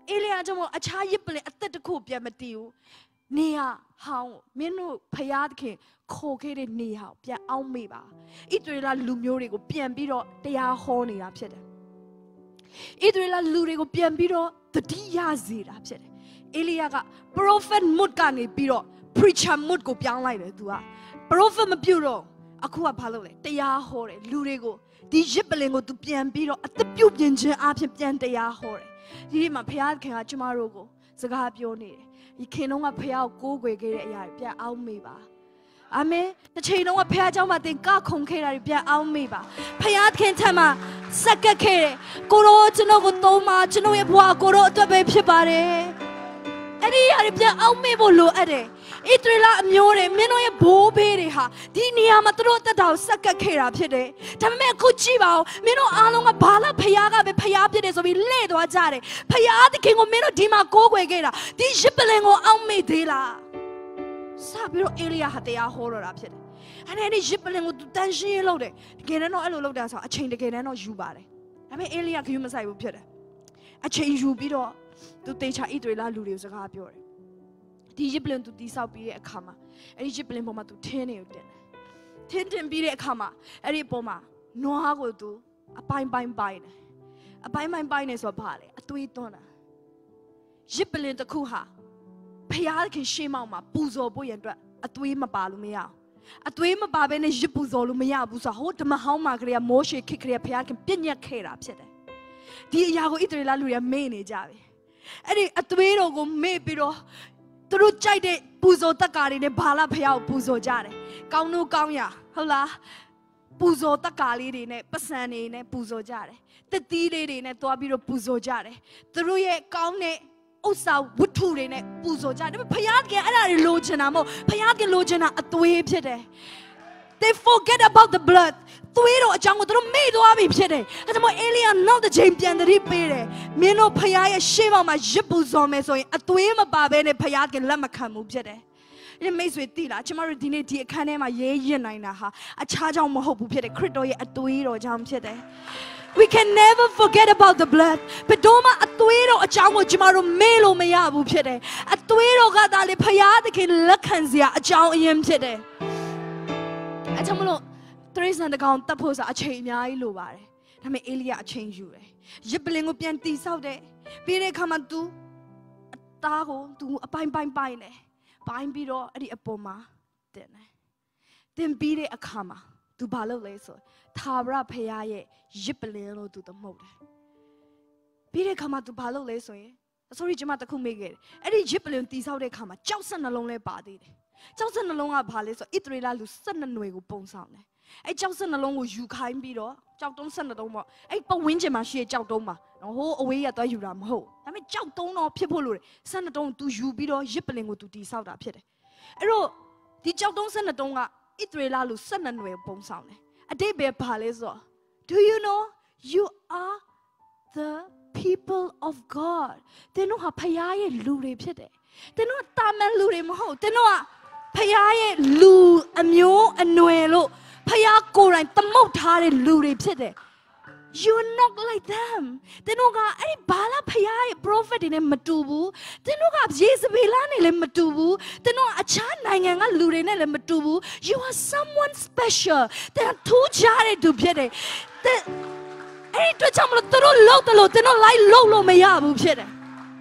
အေလီယာကြောင့်အခြားရစ်ပလင်အသက်တစ်ခုပြန်မတည်ဘူးနေရဟောင်းမင်းတို့ဖျားသခင်ခေါ်ခဲ့တဲ့နေဟောင်းပြန်အောင်မေ့ပါဣသရေလလူမျိုးတွေကိုပြန်ပြီးတော့တရားဟောနေတာဖြစ်တယ်ဣသရေလလူတွေကိုပြန်ပြီးတော့တတိယစေတာဖြစ်တယ်အေလိယက prophet mood ကနေပြီးတော့ preacher mood ကိုပြောင်းလိုက်တယ်သူက prophet မပြုတ်တော့အခုကဘာလုပ်လဲတရားဟောတယ်လူတွေကိုဒီရစ်ပလင်ကိုသူပြန်ပြီးတော့အသက်ပြုတ်ပြင်ခြင်းအပြင်ပြန်တရားဟောတယ်ဒီနေ့မှာဘုရားခင်ကကျမတို့ကိုစကားပြောနေတယ်ဒီခင်တော့ကဘုရားကိုကိုးကွယ်ခဲ့တဲ့အရာတွေပြန်အောင်မေ့ပါအာမင်တစ်ချိန်လုံးကဘုရားเจ้าမှာသင်ကခုန်ခဲ့တာတွေပြန်အောင်မေ့ပါဘုရားခင်ထံမှာစက္ကက်ခဲ့တယ်ကိုရောကျွန်တော်ကိုသုံးပါကျွန်တော်ရဲ့ဘဝကိုရောအတွက်ပဲဖြစ်ပါတယ်အဲ့ဒီအရာတွေပြန်အောင်မေ့ဖို့လိုအပ်တယ်ဣသရေလအမျိုးတွေမင်းတို့ရဲ့ဘိုးဘေးတွေဟာဒီနေရာမှာသူတို့အသက်တာကိုစက္ကက်ခဲ့တာဖြစ်တယ်ဒါပေမဲ့အခုကြည့်ပါဦးမင်းတို့အားလုံးကဘာလာဖယားကပဲဖယားဖြစ်တယ်ဆိုပြီးလှည့်သွားကြတယ်ဖယားသခင်ကိုမင်းတို့ဒီမှာကိုးကွယ်ခဲ့တာဒီရစ်ပလင်ကိုအောင်မေ့သေးလားစပြီးတော့အေလိယဟာတရားဟောတော့တာဖြစ်တယ်အဲ့ဒီရစ်ပလင်ကိုသူတန်ရှင်းလုပ်တယ်တကယ်တော့အဲ့လိုလုပ်တာဆိုအချိန်တကယ်တော့ယူပါတယ်ဒါပေမဲ့အေလိယခရူးမဆိုင်ဘူးဖြစ်တယ်အချိန်ယူပြီးတော့သူတေချာဣသရေလလူတွေကိုစကားပြောတယ်ဒီရစ်ပလင်သူတိဆောက်ပြီးတဲ့အခါမှာအဲ့ဒီရစ်ပလင်ပေါ်မှာသူထင်းနေကိုတင်တယ်ထင်းပြီးတဲ့အခါမှာအဲ့ဒီပေါ်မှာနွားကိုသူအပိုင်းပိုင်းပိုင်းတယ်အပိုင်းပိုင်းပိုင်းနေဆိုတော့ဘာလဲအသွေးသွန်းတာရစ်ပလင်တစ်ခုဟာဖျားခင်ရှေးမောက်မှာပူဇော်ဖို့ရန်အတွက်အသွေးမပါလို့မရအောင်အသွေးမပါဘဲနဲ့ရစ်ပူဇော်လို့မရဘူးဆိုတော့ဟိုဓမ္မဟောင်းမှာကလေးကမောရှေခေတ်ကလေးဖျားခင်ပြည့်ညက်ခဲ့တာဖြစ်တယ်ဒီအရာကိုဣသရေလလူတွေကမေ့နေကြပြီအဲ့ဒီအသွေးတော်ကိုမေ့ပြီးတော့သူတို့ကြိုက်တဲ့ပူဇော်တက်ကာတွေနဲ့ဘာလာဖျားကိုပူဇော်ကြတယ်ကောင်းတို့ကောင်းရဟုတ်လားပူဇော်တက်ကာလေးတွေနဲ့ပစံတွေနဲ့ပူဇော်ကြတယ်တက်သီးလေးတွေနဲ့တွားပြီးတော့ပူဇော်ကြတယ်သူတို့ရဲ့ကောင်းတဲ့ဥစ္စာဝတ္ထုတွေနဲ့ပူဇော်ကြတယ်ဘုရားကအဲ့ဒါတွေလိုချင်တာမဟုတ်ဘုရားကလိုချင်တာအသွေးဖြစ်တယ် They forget about the blood သွေးတော်အကြောင်းကိုသူတို့မေ့သွားပြီဖြစ်တယ်အဲဒါကြောင့်အေလိယနောက်တစ်ချိန်ပြန်တတိပေးတယ်မင်းတို့ဘုရားရဲ့ရှေ့ဘောင်မှာရစ်ပူဇော်မယ်ဆိုရင်အသွေးမပါဘဲနဲ့ဘုရားကလက်မခံဘူးဖြစ်တယ်ဒီမိတ်ဆွေသိလားကျမတို့ဒီနေ့ဒီအခန်းထဲမှာရေးရစ်နိုင်တာဟာအခြားကြောင့်မဟုတ်ဘူးဖြစ်တယ်ခရစ်တော်ရဲ့အသွေးတော်ကြောင့်ဖြစ်တယ်We can never forget about the blood ဘယ်တော့မှအသွေးတော်အကြောင်းကိုကျမတို့မေ့လို့မရဘူးဖြစ်တယ်အသွေးတော်ကသာလေဘုရားသခင်လက်ခံစရာအကြောင်းအရင်းဖြစ်တယ်အဲကြောင့်မလို့တရိษံတကောင်တတ်ဖို့ဆိုအချိန်အများကြီးလိုပါတယ်ဒါပေမဲ့အေလိယအချိန်ယူတယ်ရစ်ပလင်ကိုပြန်တိဆောက်တယ်ပြီးတဲ့အခါမှာ तू အသားကို तू အပိုင်းပိုင်းပိုင်းတယ်ပိုင်းပြီးတော့အဲ့ဒီအပေါ်မှာတင်တယ်တင်ပြီးတဲ့အခါမှာ तू ဘာလုပ်လဲဆိုသာဝရဖရာရဲ့ရစ်ပလင်လို့ तू သမုတ်တယ်ပြီးတဲ့အခါမှာ तू ဘာလုပ်လဲဆိုရင် sorry ကျွန်မတခုမေ့ခဲ့တယ်အဲ့ဒီရစ်ပလင်တိဆောက်တဲ့အခါမှာကြောက်စက်နှလုံးလဲပါသေးတယ်ကြောက်စက်နှလုံးကဘာလဲဆိုဣသရေလလူ12နွယ်ကိုပုံဆောင်တယ်အဲ့ကြောက်စက်နှလုံးကိုယူခိုင်းပြီးတော့ကြောက်တုံး12တုံးပေါ့အဲ့ပဝင်းကျင်မှာရှိတဲ့ကြောက်တုံးမှာဟိုအဝေးရသွားယူတာမဟုတ်ဒါပေမဲ့ကြောက်တုံးတော့ဖြစ်ဖို့လိုတယ်12တုံး तू ယူပြီးတော့ရစ်ပလင်ကို तू တိဆောက်တာဖြစ်တယ်အဲ့တော့ဒီကြောက်တုံး12တုံးကဣသရေလလူ12နွယ်ပုံဆောင်တယ်အတိတ်ပဲဘာလဲဆိုတော့ Do you know you are the people of God သင်တို့ဟာဖခင်ရဲ့လူတွေဖြစ်တယ်သင်တို့တာမန်လူတွေမဟုတ်သင်တို့ကဖခင်ရဲ့လူအမျိုးအနွယ်လို့ဖခင်ကိုယ်တိုင်သမုတ်ထားတဲ့လူတွေဖြစ်တယ် You're not like them သင်တို့ကအဲ့ဒီဘာလာဖခင်ရဲ့ prophet တွေနဲ့မတူဘူးသင်တို့ကယေဇဗေလနဲ့လည်းမတူဘူးသင်တို့အခြားနိုင်ငံကလူတွေနဲ့လည်းမတူဘူး You are someone special သင်ထူးခြားတဲ့သူဖြစ်တယ်အဲ့ဒီတော့ကြောင့်မလို့သူတို့လောက်တယ်လို့သင်တို့လိုက်လောက်လို့မရဘူးဖြစ်တယ်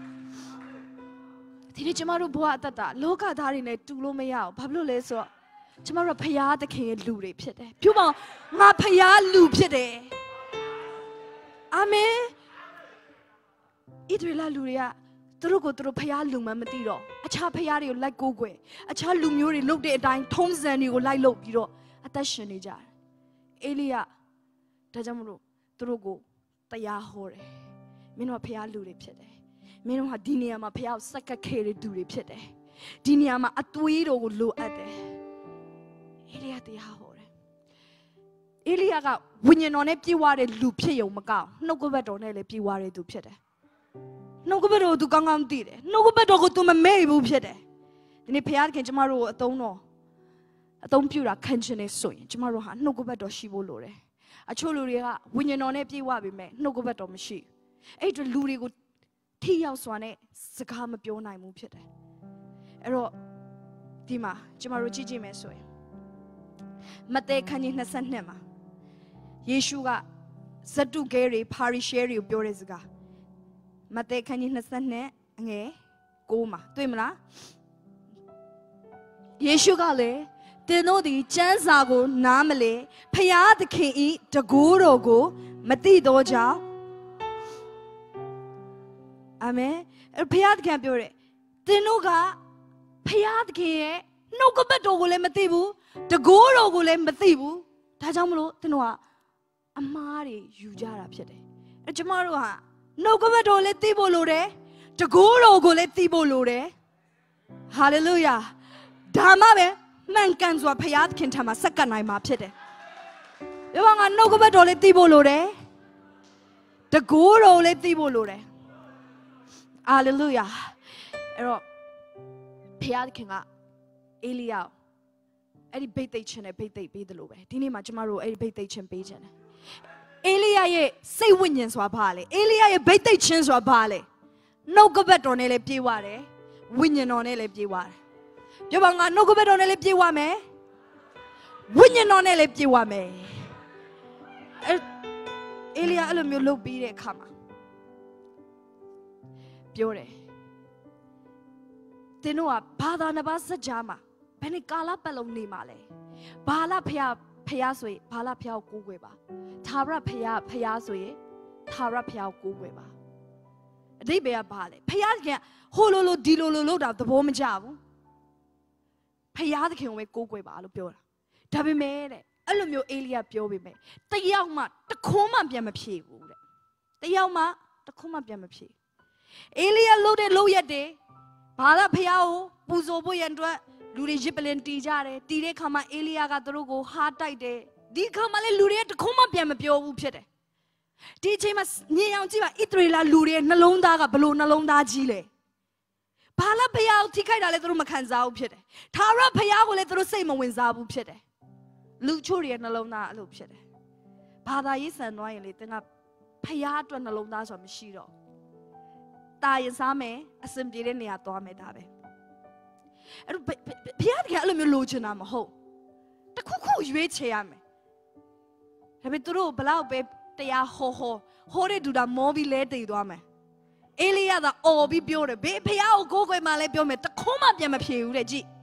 ဒီနေ့ကျမတို့ဘဝအသက်တာလောကသားတွေနဲ့တူလို့မရဘူးဘာဖြစ်လို့လဲဆိုတော့ကျမတို့ကဖရာသခင်ရဲ့လူတွေဖြစ်တယ်ပြုပါငါဖရာလူဖြစ်တယ်အာမင်ဣသရေလလူတွေကသူတို့ကိုသူတို့ဖရာလူမှမသိတော့အခြားဖရာတွေကိုလိုက်ကိုးကွယ်အခြားလူမျိုးတွေလုပ်တဲ့အတိုင်းထုံးစံတွေကိုလိုက်လုပ်ပြီးတော့အသက်ရှင်နေကြတယ်အေလိယဒါကြောင့်မလို့သူတို့ကိုတရားဟောတယ်မင်းတို့ဖရာလူတွေဖြစ်တယ်မင်းတို့ဟာဒီနေရာမှာဖရာကိုစက္ကပ်ခဲ့တဲ့သူတွေဖြစ်တယ်ဒီနေရာမှာအသွေးတော်ကိုလိုအပ်တယ်အေလိယတရားဟောတယ်အေလိယကဝိညာဉ်တော်နဲ့ပြေဝတဲ့လူဖြစ်ရုံမကောင်းနှုတ်ကပတ်တော်နဲ့လည်းပြေဝတဲ့သူဖြစ်တယ်နှုတ်ကပတ်တော်ကိုသူကောင်းကောင်းသိတယ်နှုတ်ကပတ်တော်ကိုသူမမေ့ဘူးဖြစ်တယ်ဒီနေ့ဖရာခင်ကျမတို့ကိုအသုံးပြုတာခံချင်နေဆိုရင်ကျမတို့ဟာနှုတ်ကပတ်တော်ရှိဖို့လိုတယ်အချို့လူတွေကဝိညာဉ်တော်နဲ့ပြေဝပြီမဲ့နှုတ်ကပတ်တော်မရှိအဲ့ဒီလူတွေကိုထိရောက်စွာနဲ့စကားမပြောနိုင်ဘူးဖြစ်တယ်အဲ့တော့ဒီမှာကျမတို့ကြည့်ကြည့်မယ်ဆိုရင်မဿဲခန်းကြီး22မှာယေရှုကဇဒုကဲတွေပါရီရှဲတွေကိုပြောတဲ့စကားမဿဲခန်းကြီး22အငယ်9မှာတွေ့မလားယေရှုကလည်းတင်တို့ဒီကျမ်းစာကိုနားမလဲဖျားသခင်ဤတကူတော်ကိုမသိတော့ကြောင်းအာမင်ဖျားသခင်ပြောတယ်တင်တို့ကဖျားသခင်ရဲ့နှုတ်ကပတ်တော်ကိုလည်းမသိဘူးတကူတော်ကိုလည်းမသိဘူးဒါကြောင့်မလို့တင်တို့ကအမားတွေယူကြတာဖြစ်တယ်အဲကျမတို့ဟာနှုတ်ကပတ်တော်လည်းသိဖို့လိုတယ်တကူတော်ကိုလည်းသိဖို့လိုတယ်ဟာလေလုယာဒါမှပဲမှန်ကန်စွာဖျားသခင်ထံမှာဆက်ကပ်နိုင်မှာဖြစ်တယ်။ပြောပါငါနှုတ်ကပတ်တော်လေးသိဖို့လိုတယ်။တကူတော်လေးသိဖို့လိုတယ်။ဟာလေလုယာ။အဲ့တော့ဖျားသခင်ကအေလိယအဲ့ဒီဘိတ်သိက်ခြင်းနဲ့ဘိတ်သိက်ပေးတယ်လို့ပဲဒီနေ့မှာကျမတို့အဲ့ဒီဘိတ်သိက်ခြင်းပေးခြင်းတယ်။အေလိယရဲ့စိတ်ဝိညာဉ်စွာဘာလဲ။အေလိယရဲ့ဘိတ်သိက်ခြင်းစွာဘာလဲ။နှုတ်ကပတ်တော်နဲ့လည်းပြေးသွားတယ်။ဝိညာဉ်တော်နဲ့လည်းပြေးသွားတယ်။ပြောပါငါနှုတ်ကပတ်တော်နဲ့လည်းပြေးသွားမယ်ဝိညာဉ်တော်နဲ့လည်းပြေးသွားမယ်အေလိယအဲ့လိုမျိုးလုပ်ပြီးတဲ့အခါမှာပြောတယ်သင်တို့ကဘာသာနှစ်ပါးစကြာမှာဘယ်နဲ့ကာလပတ်လုံးနေမှာလဲဘာလဖျားဆိုရင်ဘာလဖျားကိုကိုးကွယ်ပါသာရဖျားဆိုရင်သာရဖျားကိုကိုးကွယ်ပါအတိတ်ပဲကဘာလဲဖျားကဟိုလိုဒီလိုလုပ်တာသဘောမကျဘူးဖျားသခင်ကိုပဲကိုးကွယ်ပါလို့ပြောတာဒါပေမဲ့တဲ့အဲ့လိုမျိုးအေလိယပြောပေမဲ့တယောက်မှတခွန်းမှပြန်မဖြေဘူးတဲ့တယောက်မှတခွန်းမှပြန်မဖြေအေလိယလှုပ်တဲ့လှုပ်ရက်တွေဘာသာဖျားကိုပူဇော်ဖို့ရန်အတွက်လူတွေရစ်ပလင်တီးကြတယ်တီးတဲ့ခါမှာအေလိယကသူတို့ကိုဟားတိုက်တယ်ဒီခါမှာလည်းလူတွေတခွန်းမှပြန်မပြောဘူးဖြစ်တယ်ဒီအချိန်မှာညင်အောင်ကြည့်ပါဣသရေလလူတွေနှလုံးသားကဘလို့နှလုံးသားကြီးလဲဘာလဖျားကိုထိခိုက်တာလည်းသူတို့မခံစားဘူးဖြစ်တယ်။သာရဖျားကိုလည်းသူတို့စိတ်မဝင်စားဘူးဖြစ်တယ်။လူချို့ရဲ့နှလုံးသားအဲ့လိုဖြစ်တယ်။ဘာသာရေးဆန်သွားရင်လေသင်ကဖျားအတွက်နှလုံးသားဆိုတာမရှိတော့။တာရင်စားမယ်အစင်ပြေတဲ့နေရာသွားမယ်ဒါပဲ။အဲ့တော့ဖျားတကယ်အဲ့လိုမျိုးလိုချင်တာမဟုတ်။တခုခုရွေးချယ်ရမယ်။ဒါပေမဲ့သူတို့ဘလောက်ပဲတရားဟောတဲ့ဒူတာမောပြီးလဲတည်သွားမယ်။အေလိယကအော်ပြီးပြောတယ်ဘေးဖျားကိုကိုးကွယ်မှလည်းပြောမယ်တခွန်းမှပြန်မဖြေဘူးတဲ့ကြည့်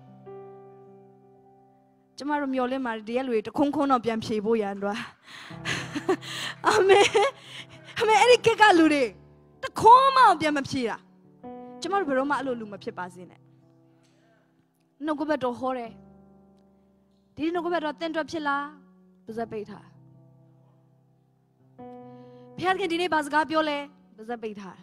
ကျမတို့မျော်လင့်မှာဒီရက်လူတွေတခွန်းတော့ပြန်ဖြေဖို့ရန်တော့အာမင်အဲ့ဒီကလူတွေတခွန်းမှပြန်မဖြေတာကျမတို့ဘယ်တော့မှအဲ့လိုလူမဖြစ်ပါစေနဲ့နှုတ်ကပတ်တော်ဟောတယ်ဒီနှုတ်ကပတ်တော်တင့်တွက်ဖြစ်လားပါဇက်ပိတ်ထားဖျားခင်ဒီနေ့ဘာစကားပြောလဲပါဇက်ပိတ်ထား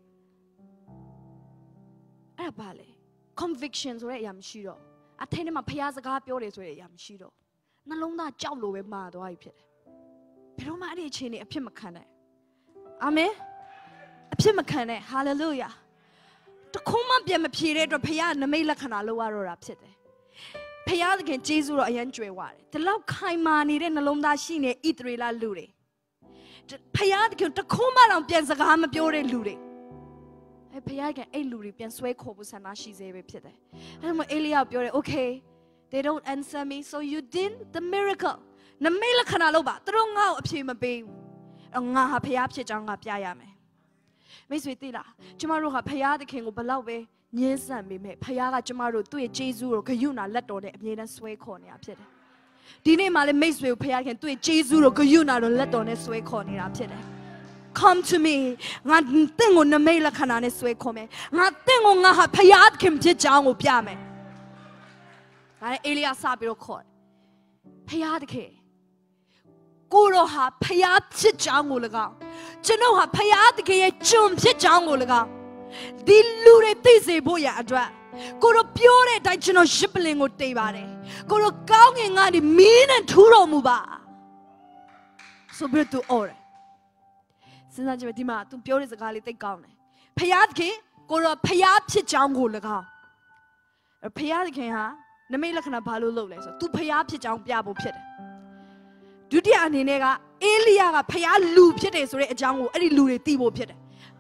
အဲ့ဒါဘာလဲ conviction ဆိုတဲ့အရာမရှိတော့အထင်းထဲမှာဖျားစကားပြောတယ်ဆိုတဲ့အရာမရှိတော့နှလုံးသားကြောက်လို့ပဲမာသွားပြီဖြစ်တယ်ဘယ်တော့မှအဲ့ဒီအချိန်တွေအဖြစ်မခံနဲ့အာမင်အဖြစ်မခံနဲ့ hallelujah တခုမှပြန်မဖြေတဲ့အတွက်ဖျားနမိတ်လက္ခဏာလောက်ရတော့တာဖြစ်တယ်ဖျားသခင်ကျေးဇူးတော်အရန်ကြွယ်ဝတယ်ဒီလောက်ခိုင်မာနေတဲ့နှလုံးသားရှိနေဣသရေလလူတွေဖျားသခင်တခုမှတော့ပြန်စကားမပြောတဲ့လူတွေဖျားကအဲ့လူတွေပြန်ဆွဲခေါ်ဖို့ဆန္ဒရှိစေပဲဖြစ်တယ်။အဲ့မှာအေလိယပြောတယ် okay they don't answer me so you did the miracle နမိတ်လက္ခဏာလို့ပါသူတို့ငါ့ကိုအဖြေမပေးဘူး။အဲ့ငါဟာဖျားဖြစ်ကြောင်းငါပြရမယ်။မိတ်ဆွေသိလားကျမတို့ဟာဖျားသခင်ကိုဘလောက်ပဲညှင်းဆန်ပေမဲ့ဖျားကကျမတို့သူ့ရဲ့ကျေးဇူးကိုဂရုဏာလက်တော်နဲ့အမြဲတမ်းဆွဲခေါ်နေတာဖြစ်တယ်။ဒီနေ့မှလည်းမိတ်ဆွေကိုဖျားခင်သူ့ရဲ့ကျေးဇူးကိုဂရုဏာတော်လက်တော်နဲ့ဆွဲခေါ်နေတာဖြစ်တယ်။ Come to me ငါတင့်ကိုနမိတ်လက္ခဏာနဲ့ဆွဲခေါ်မယ်ငါတင့်ကိုငါဟာဖျားခင်ဖြစ်ကြောင်းကိုပြမယ်ဒါနဲ့အေလိယစပြီးတော့ခေါ်ဖျားသခင်ကိုရောဟာဖျားဖြစ်ကြောင်းကို၎င်းကျွန်တော်ဟာဖျားသခင်ရဲ့ကျွန်ဖြစ်ကြောင်းကို၎င်းဒီလူတွေသိစေဖို့ရအတွက်ကိုရောပြောတဲ့အတိုင်းကျွန်တော်ရစ်ပလင်ကိုတိတ်ပါတယ်ကိုရောကောင်းငင်ကနေမီးနဲ့ထူတော်မူပါဆိုပြီးတော့အော်စဉ်းစားကြည့်ဒီမှာ तू ပြောတဲ့စကားလေးသိကောင်းတယ်ဖျားသခင်ကိုရောဖျားဖြစ်ကြောင်းကို၎င်းဖျားသခင်ဟာနမိတ်လက္ခဏာဘာလို့လုပ်လဲဆိုတော့ तू ဖျားဖြစ်ကြောင်းပြဖို့ဖြစ်တယ်ဒုတိယအနေနဲ့ကအေလိယကဖျားလူဖြစ်တယ်ဆိုတဲ့အကြောင်းကိုအဲ့ဒီလူတွေသိဖို့ဖြစ်တယ်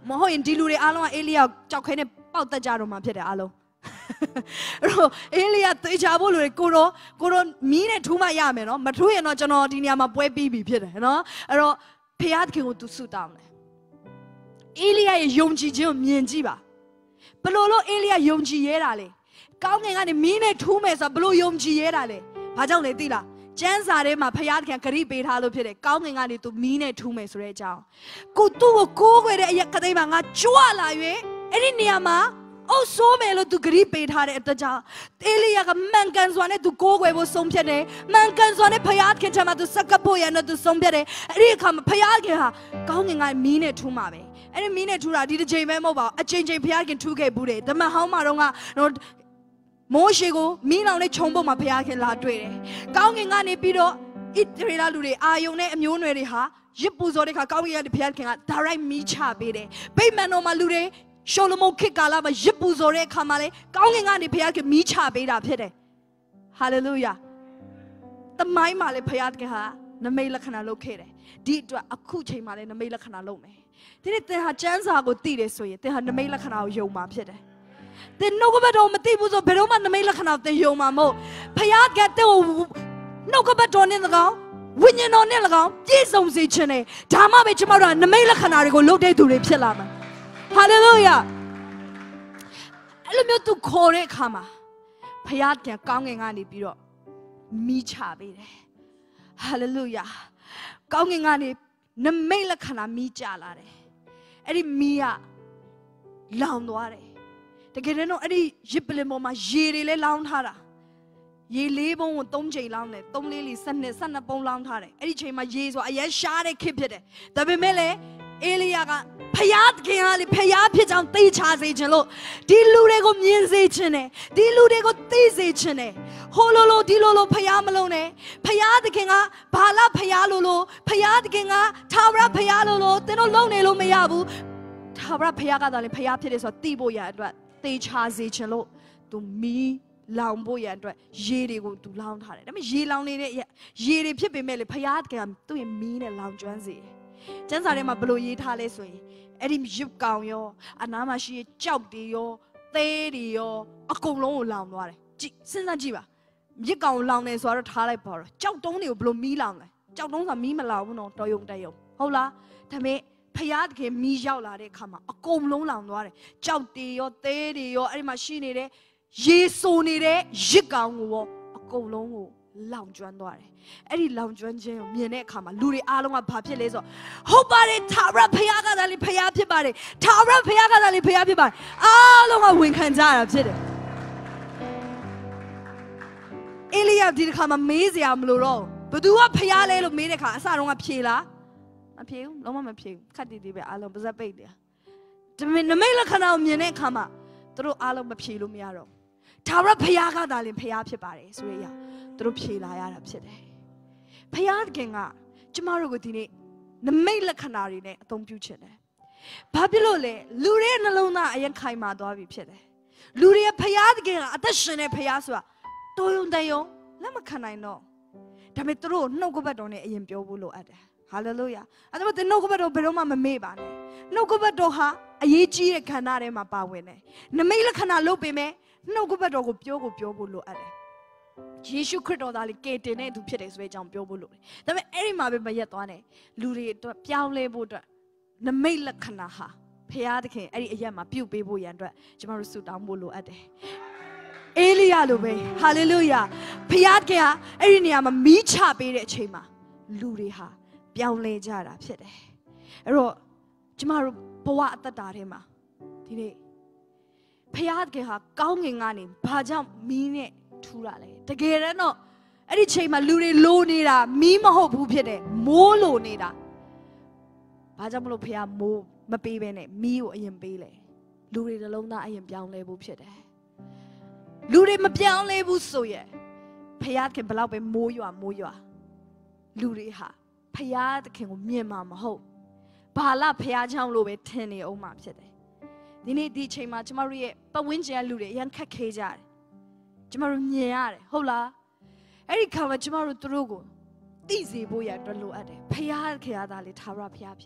မဟုတ်ရင်ဒီလူတွေအားလုံးကအေလိယကြောက်ခဲနဲ့ပေါက်တက်ကြတော့မှဖြစ်တယ်အားလုံးအဲ့တော့အေလိယသေချာဖို့လူတွေကိုတော့မီးနဲ့ထူးမှရမယ်နော်မထူးရင်တော့ကျွန်တော်ဒီနေရာမှာပွဲပြီးပြီဖြစ်တယ်နော်အဲ့တော့ဖခင်သခင်ကိုသူဆုတောင်းတယ်အေလိယရဲ့ယုံကြည်ခြင်းကိုမြင်ကြည့်ပါဘလို့လို့အေလိယယုံကြည်ရဲတာလေကောင်းကင်ကနေမီးနဲ့ထူးမယ်ဆိုဘလို့ယုံကြည်ရဲတာလေဘာကြောင့်လဲသိလားကျမ်းစာထဲမှာဖခင်သခင်ဂရိပေးထားလို့ဖြစ်တယ်ကောင်းကင်ကနေသူမီးနဲ့ထူးမယ်ဆိုတဲ့အကြောင်းကိုသူ့ကိုကိုးကွယ်တဲ့အရာကတိမှာငါကြွလာ၍အဲ့ဒီနေရာမှာအိုးဆိုးမယ်လို့သူဂရိပေးထားတဲ့အတွက်ကြောင့်အေလိယကမှန်ကန်စွာနဲ့သူကိုးကွယ်ဖို့ဆုံးဖြတ်တယ်မှန်ကန်စွာနဲ့ဖခင်ခင်ချမှာသူစက္ကပ်ဖို့ရန်သူဆုံးဖြတ်တယ်အဲ့ဒီအခါမှာဖခင်ခင်ဟာကောင်းကင်ကမီးနဲ့ထူးမှာပဲအဲ့ဒီမီးနဲ့ထူးတာဒီတစ်ချိန်ပဲမဟုတ်ပါဘူးအချိန်ချိန်ဖခင်ခင်ထူးခဲ့ဘူးတယ်ဓမ္မဟောင်းမှာတော့မိုးရှေကိုမီးလောင်နဲ့ခြုံဖို့မှာဖခင်ခင်လာတွေ့တယ်ကောင်းကင်ကနေပြီးတော့ဣသရေလလူတွေအာယုန်နဲ့အမျိုးနွယ်တွေဟာရစ်ပူဇော်တဲ့ခါကောင်းကင်ကနေဖခင်ခင်က direct မီးချပေးတယ်ဗိမာန်တော်မှာလူတွေရှောလမုန်ခေတ်ကာလမှာရစ်ပူဇော်တဲ့အခါမှာလေကောင်းကင်ကနေဖခင်မီးချပေးတာဖြစ်တယ်ဟာလေလုယာတမိုင်းမှာလေဖခင်ဟာနမိတ်လက္ခဏာလုပ်ခဲ့တယ်ဒီအတွက်အခုချိန်မှာလေနမိတ်လက္ခဏာလုပ်မယ်ဒီနေ့သင်ဟာကျမ်းစာကိုသိတယ်ဆိုရင်သင်ဟာနမိတ်လက္ခဏာကိုယုံမှာဖြစ်တယ်သင်နှုတ်ကပတ်တော်မသိဘူးဆိုဘယ်တော့မှနမိတ်လက္ခဏာသင်ယုံမှာမဟုတ်ဖခင်ကတဲ့ကိုနှုတ်ကပတ်တော်နဲ့၎င်းဝိညာဉ်တော်နဲ့၎င်းပြည့်စုံစေခြင်းနဲ့ဒါမှပဲကျွန်တော်တို့ကနမိတ်လက္ခဏာတွေကိုလုပ်တဲ့သူတွေဖြစ်လာမှာဟာလေလုယာအဲ့လိုမျိုးသူခေါ်တဲ့အခါမှာဖခင်ကောင်းကင်ကနေပြီးတော့မိချပေးတယ်ဟာလေလုယာကောင်းကင်ကနေနမိတ်လက္ခဏာမိကြလာတယ်အဲ့ဒီမိကလောင်သွားတယ်တကယ်တော့အဲ့ဒီရစ်ပလင်ပေါ်မှာရေတွေလည်းလောင်းထားတာရေလေးပုံကို3ချိန်လောင်းတယ်3လေးလီ12ပုံလောင်းထားတယ်အဲ့ဒီချိန်မှာရေဆိုအရင်ရှားတဲ့ခေတ်ဖြစ်တယ်ဒါပေမဲ့လည်းအေလိယကဖယားခင်ဟာလေဖယားဖြစ်ကြောင်းသိချစေခြင်းလို့ဒီလူတွေကိုမြင်စေခြင်းနဲ့ဒီလူတွေကိုသိစေခြင်းနဲ့ဟိုလိုဒီလိုဖယားမလုံးနဲ့ဖယားသခင်ကဘာလဖယားလိုဖယားသခင်ကထာဝရဖယားလိုသင်တို့လုံနေလို့မရဘူးထာဝရဖယားကသာလေဖယားဖြစ်တယ်ဆိုတော့သိဖို့ရအတွက်သိချစေခြင်းလို့သူမီးလောင်ဖို့ရအတွက်ရေတွေကိုသူလောင်းထားတယ်ဒါပေမဲ့ရေလောင်နေတဲ့ရေတွေဖြစ်ပေမဲ့လေဖယားသခင်ကသူ့ရဲ့မီးနဲ့လောင်ကျွမ်းစေတယ်ကျမ်းစာထဲမှာဘလို့ရေးထားလဲဆိုရင်အဲ့ဒီရစ်ကောင်ရောအနားမှာရှိတဲ့ကြောက်တွေရောသဲတွေရောအကုန်လုံးကိုလောင်သွားတယ်ကြည့်စဉ်းစားကြည့်ပါရစ်ကောင်ကိုလောင်နေဆိုတော့ထားလိုက်ပါတော့ကြောက်တုံးတွေကိုဘလို့မီးလောင်လဲကြောက်တုံးကမီးမလောင်ဘူးနော်တော်ယုံတက်ယုံဟုတ်လားဒါပေမဲ့ဖယားတကယ်မီးရောက်လာတဲ့အခါမှာအကုန်လုံးလောင်သွားတယ်ကြောက်တွေရောသဲတွေရောအဲ့ဒီမှာရှိနေတဲ့ရေဆိုနေတဲ့ရစ်ကောင်ကိုရောအကုန်လုံးကိုလောင်ကျွမ်းသွားတယ်အဲ့ဒီလောင်ကျွမ်းခြင်းကိုမြင်တဲ့အခါမှာလူတွေအားလုံးကဘာဖြစ်လဲဆိုဟုတ်ပါတယ်ထာဝရဘုရားကသာလေဘုရားဖြစ်ပါတယ်ထာဝရဘုရားကသာလေဘုရားဖြစ်ပါတယ်အားလုံးကဝန်ခံကြရတာဖြစ်တယ်အေလိယဒီတစ်ခါမှာမေးစရာမလိုတော့ဘသူကဘုရားလဲလို့မေးတဲ့အခါအစတုန်းကဖြေလားမဖြေဘူးလုံးဝမဖြေဘူးခက်တီတီပဲအားလုံးပါဇက်ပိတ်တယ်ဒါပေမဲ့နမိတ်လက္ခဏာကိုမြင်တဲ့အခါမှာသူတို့အားလုံးမဖြေလို့မရတော့ထာဝရဘုရားကသာလေဘုရားဖြစ်ပါတယ်ဆိုတဲ့အရာသူတို့ဖြေလာရတာဖြစ်တယ်။ဖယားခင်ကကျမတို့ကိုဒီနေ့နမိတ်လက္ခဏာတွေနဲ့အသုံးပြုခြင်းတယ်။ဘာဖြစ်လို့လဲလူတွေနှလုံးသားအရင်ခိုင်မာသွားပြီဖြစ်တယ်။လူတွေဖယားခင်ကအသက်ရှင်တဲ့ဖယားဆိုတာတော်ယုံတယုံလက်မခံနိုင်တော့။ဒါပေမဲ့သူတို့နှုတ်ကပတ်တော်နဲ့အရင်ပြောဖို့လိုအပ်တယ်။ဟာလေလုယာ။အဲ့ဒါပေမဲ့နှုတ်ကပတ်တော်ဘယ်တော့မှမမေ့ပါနဲ့။နှုတ်ကပတ်တော်ဟာအရေးကြီးတဲ့ခန္ဓာထဲမှာပါဝင်တယ်။နမိတ်လက္ခဏာလုပ်ပေမဲ့နှုတ်ကပတ်တော်ကိုပြောဖို့လိုအပ်တယ်ယေရှုခရစ်တော်သားလေးကယ်တင်တဲ့သူဖြစ်တယ်ဆိုတဲ့အကြောင်းပြောဖို့လိုတယ်။ဒါပေမဲ့အဲ့ဒီမှာပဲမရက်သွားနဲ့လူတွေအတွက်ပြောင်းလဲဖို့အတွက်နမိတ်လက္ခဏာဟာဖခင်သခင်အဲ့ဒီအရက်မှာပြုတ်ပေးဖို့ရန်အတွက်ကျွန်တော်တို့ဆုတောင်းဖို့လိုအပ်တယ်။အေလိယလိုပဲဟာလေလုယာဖခင်သခင်ဟာအဲ့ဒီနေရာမှာမီးချပေးတဲ့အချိန်မှာလူတွေဟာပြောင်းလဲကြတာဖြစ်တယ်။အဲ့တော့ကျွန်တော်တို့ဘဝအသက်တာထဲမှာဒီနေ့ဖခင်သခင်ဟာကောင်းကင်ကနေဘာကြောင့်မီးနဲ့ထူတာလေတကယ်တော့အဲ့ဒီချိန်မှာလူတွေလိုနေတာမီးမဟုတ်ဘူးဖြစ်တယ်မိုးလိုနေတာဘာကြောင့်မလို့ဖခင်မိုးမပေးဘဲနဲ့မီးကိုအရင်ပေးလေလူတွေနှလုံးသားအရင်ပြောင်းလဲဖို့ဖြစ်တယ်လူတွေမပြောင်းလဲဘူးဆိုရင်ဖခင်ဘလောက်ပဲမိုးရွာလူတွေဟာဖခင်ကိုမြင်မှာမဟုတ်ဘာလဖခင်ချောင်းလို့ပဲထင်နေအောင်မှာဖြစ်တယ်ဒီနေ့ဒီချိန်မှာကျမတို့ရဲ့ပတ်ဝန်းကျင်လူတွေအရင်ခက်ခဲကြတယ်ကျမတို့မြင်ရတယ်ဟုတ်လားအဲ့ဒီခါမှာကျမတို့သူတို့ကိုသိစေဖို့ရအတွက်လိုအပ်တယ်ဖခင်သားလေထာဝရဖခင်ဖြစ်တယ်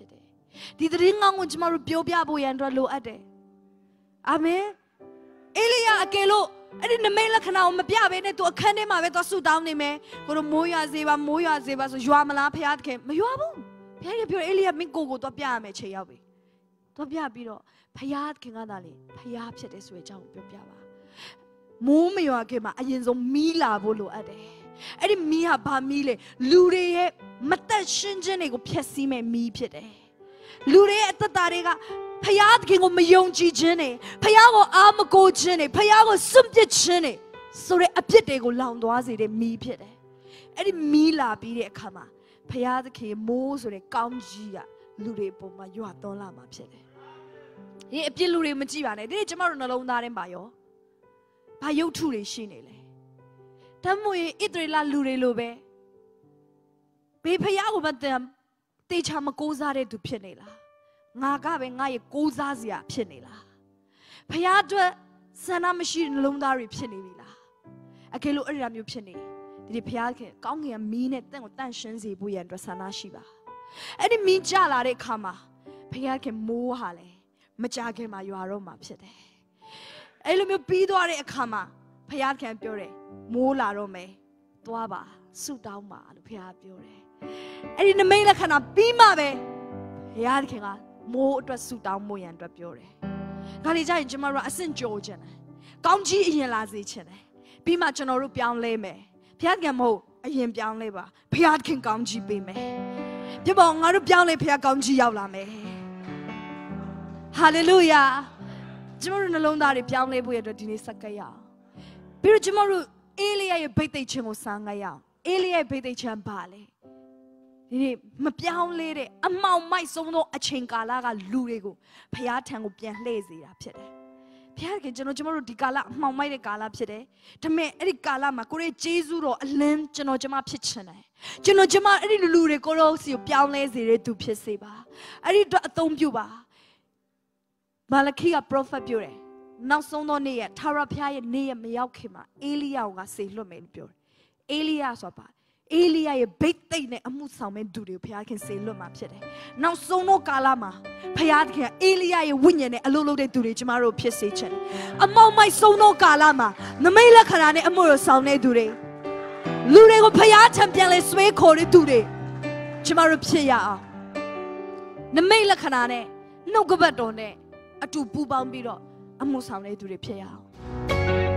ဒီသတင်းကောင်းကိုကျမတို့ပြောပြဖို့ရန်အတွက်လိုအပ်တယ်အာမင်အေလိယအကယ်လို့အဲ့ဒီနမိတ်လက္ခဏာကိုမပြဘဲနဲ့သူအခန်းထဲမှာပဲသွားဆူတောင်းနေမယ်ကိုတို့မိုးရွာစေပါဆိုရွာမလားဖခင်တခင်မရွာဘူးဖခင်ပြောအေလိယမင်းကိုသွားပြရမယ်ချိန်ရောက်ပြီသွားပြပြီးတော့ဖခင်ကသာလေဖခင်ဖြစ်တယ်ဆိုတဲ့အကြောင်းကိုပြောပြပါမိုးမရွာခင်မှာအရင်ဆုံးမီးလာဖို့လိုအပ်တယ်အဲ့ဒီမီးဟာဘာမီးလဲလူတွေရဲ့မသက်ရှင်းခြင်းတွေကိုဖျက်ဆီးမဲ့မီးဖြစ်တယ်လူတွေရဲ့အသက်တာတွေကဖယားသခင်ကိုမယုံကြည်ခြင်းနဲ့ဖယားကိုအားမကိုးခြင်းနဲ့ဖယားကိုစွန့်ပစ်ခြင်းနဲ့ဆိုတဲ့အပြစ်တွေကိုလောင်သွားစေတဲ့မီးဖြစ်တယ်အဲ့ဒီမီးလာပြီးတဲ့အခါမှာဖယားသခင်မိုးဆိုတဲ့ကောင်းကြီးကလူတွေပုံမှာရွာသွန်းလာမှာဖြစ်တယ်ဒီအပြစ်လူတွေမကြည့်ပါနဲ့ဒီကျမတို့နှလုံးသားထဲမှာရောဘာရုပ်ထုတွေရှိနေလဲတမွေဣသရေလလူတွေလိုပဲဘေးဖယားကိုမတေချာမကိုးစားတဲ့သူဖြစ်နေလားငါကပဲငါရဲ့ကိုးစားစရာဖြစ်နေလားဖယားအတွက်ဆန္ဒမရှိတဲ့နှလုံးသားတွေဖြစ်နေပြီလားအကယ်လို့အဲ့ဒါမျိုးဖြစ်နေဒီဖယားခင်ကောင်းကင်ကမီးနဲ့တင့်ကိုတန့်ရှင်းစေဖို့ရန်အတွက်ဆန္ဒရှိပါအဲ့ဒီမီးကြလာတဲ့အခါမှာဖယားခင်မိုးဟာလေမကြခင်မှာရွာတော့မှာဖြစ်တယ်အဲ့လိုမျိုးပြီးသွားတဲ့အခါမှာဖယားခင်ပြောတယ်မိုးလာတော့မယ်သွားပါဆုတောင်းပါလို့ဖယားပြောတယ်အဲ့ဒီနမိတ်လက္ခဏာပြီးမှပဲဘုရားသခင်ကမိုးအတွက်ဆုတောင်းဖို့ရန်အတွက်ပြောတယ်။ဒါလေကြာရင်ကျမတို့အဆင့်ကြော်ခြင်းတယ်။ကောင်းကြီးအရင်လာစေခြင်းတယ်။ပြီးမှကျွန်တော်တို့ပြောင်းလဲမယ်။ဘုရားသခင်မဟုတ်အရင်ပြောင်းလဲပါ။ဘုရားသခင်ကောင်းကြီးပေးမယ်။ပြပေါ့ငါတို့ပြောင်းလဲဘုရားကောင်းကြီးရောက်လာမယ်။ဟာလေလုယာ။ကျမတို့နှလုံးသားတွေပြောင်းလဲဖို့ရအတွက်ဒီနေ့စက္ကရအောင်။ပြီးတော့ကျမတို့အေလိယရဲ့ဗိတ်သိက်ခြင်းကိုစမ်းကြရအောင်။အေလိယရဲ့ဗိတ်သိက်ခြင်းပါလေ။ဒီနေ့မပြောင်းလဲတဲ့အမှောင်မိုက်ဆုံးသောအချိန်ကာလကလူတွေကိုဖျားထံကိုပြန်လှည့်စေတာဖြစ်တယ်။ဖျားခင်ကျွန်တော်တို့ဒီကာလအမှောင်မိုက်တဲ့ကာလဖြစ်တယ်။ဒါပေမဲ့အဲ့ဒီကာလမှာကိုရဲ့ဂျေဇုတော်အလင်းကျွန်တော်ဖြစ်ချင်တယ်။ကျွန်တော်အဲ့ဒီလူတွေကိုရောစီကိုပြောင်းလဲစေတဲ့သူဖြစ်စေပါ။အဲ့ဒီအတွက်အသုံးပြုပါ။မာလခိက prophet ပြောတယ်။နောက်ဆုံးသောနေ့ရထာဝရဘုရားရဲ့နေ့ရမရောက်ခင်မှာအေလိယကစေလွှတ်မယ်လို့ပြောတယ်။အေလိယဆိုတာပါအေလိယရဲ့ဗိတ်သိက်နဲ့အမှုဆောင်မဲ့သူတွေကိုဘုရားခင်စေလွတ်မှာဖြစ်တယ်။နောက်ဆုံးသောကာလမှာဘုရားခင်အေလိယရဲ့ဝိညာဉ်နဲ့အလုပ်လုပ်တဲ့သူတွေကျမတို့ဖြစ်စေချင်တယ်။အမောင်မိုက်ဆုံးသောကာလမှာနမိတ်လက္ခဏာနဲ့အမှုရဆောင်တဲ့သူတွေလူတွေကိုဘုရားထံပြန်လဲဆွဲခေါ်တဲ့သူတွေကျမတို့ဖြစ်ရအောင်။နမိတ်လက္ခဏာနဲ့နှုတ်ကပတ်တော်နဲ့အတူပူးပေါင်းပြီးတော့အမှုဆောင်တဲ့သူတွေဖြစ်ရအောင်။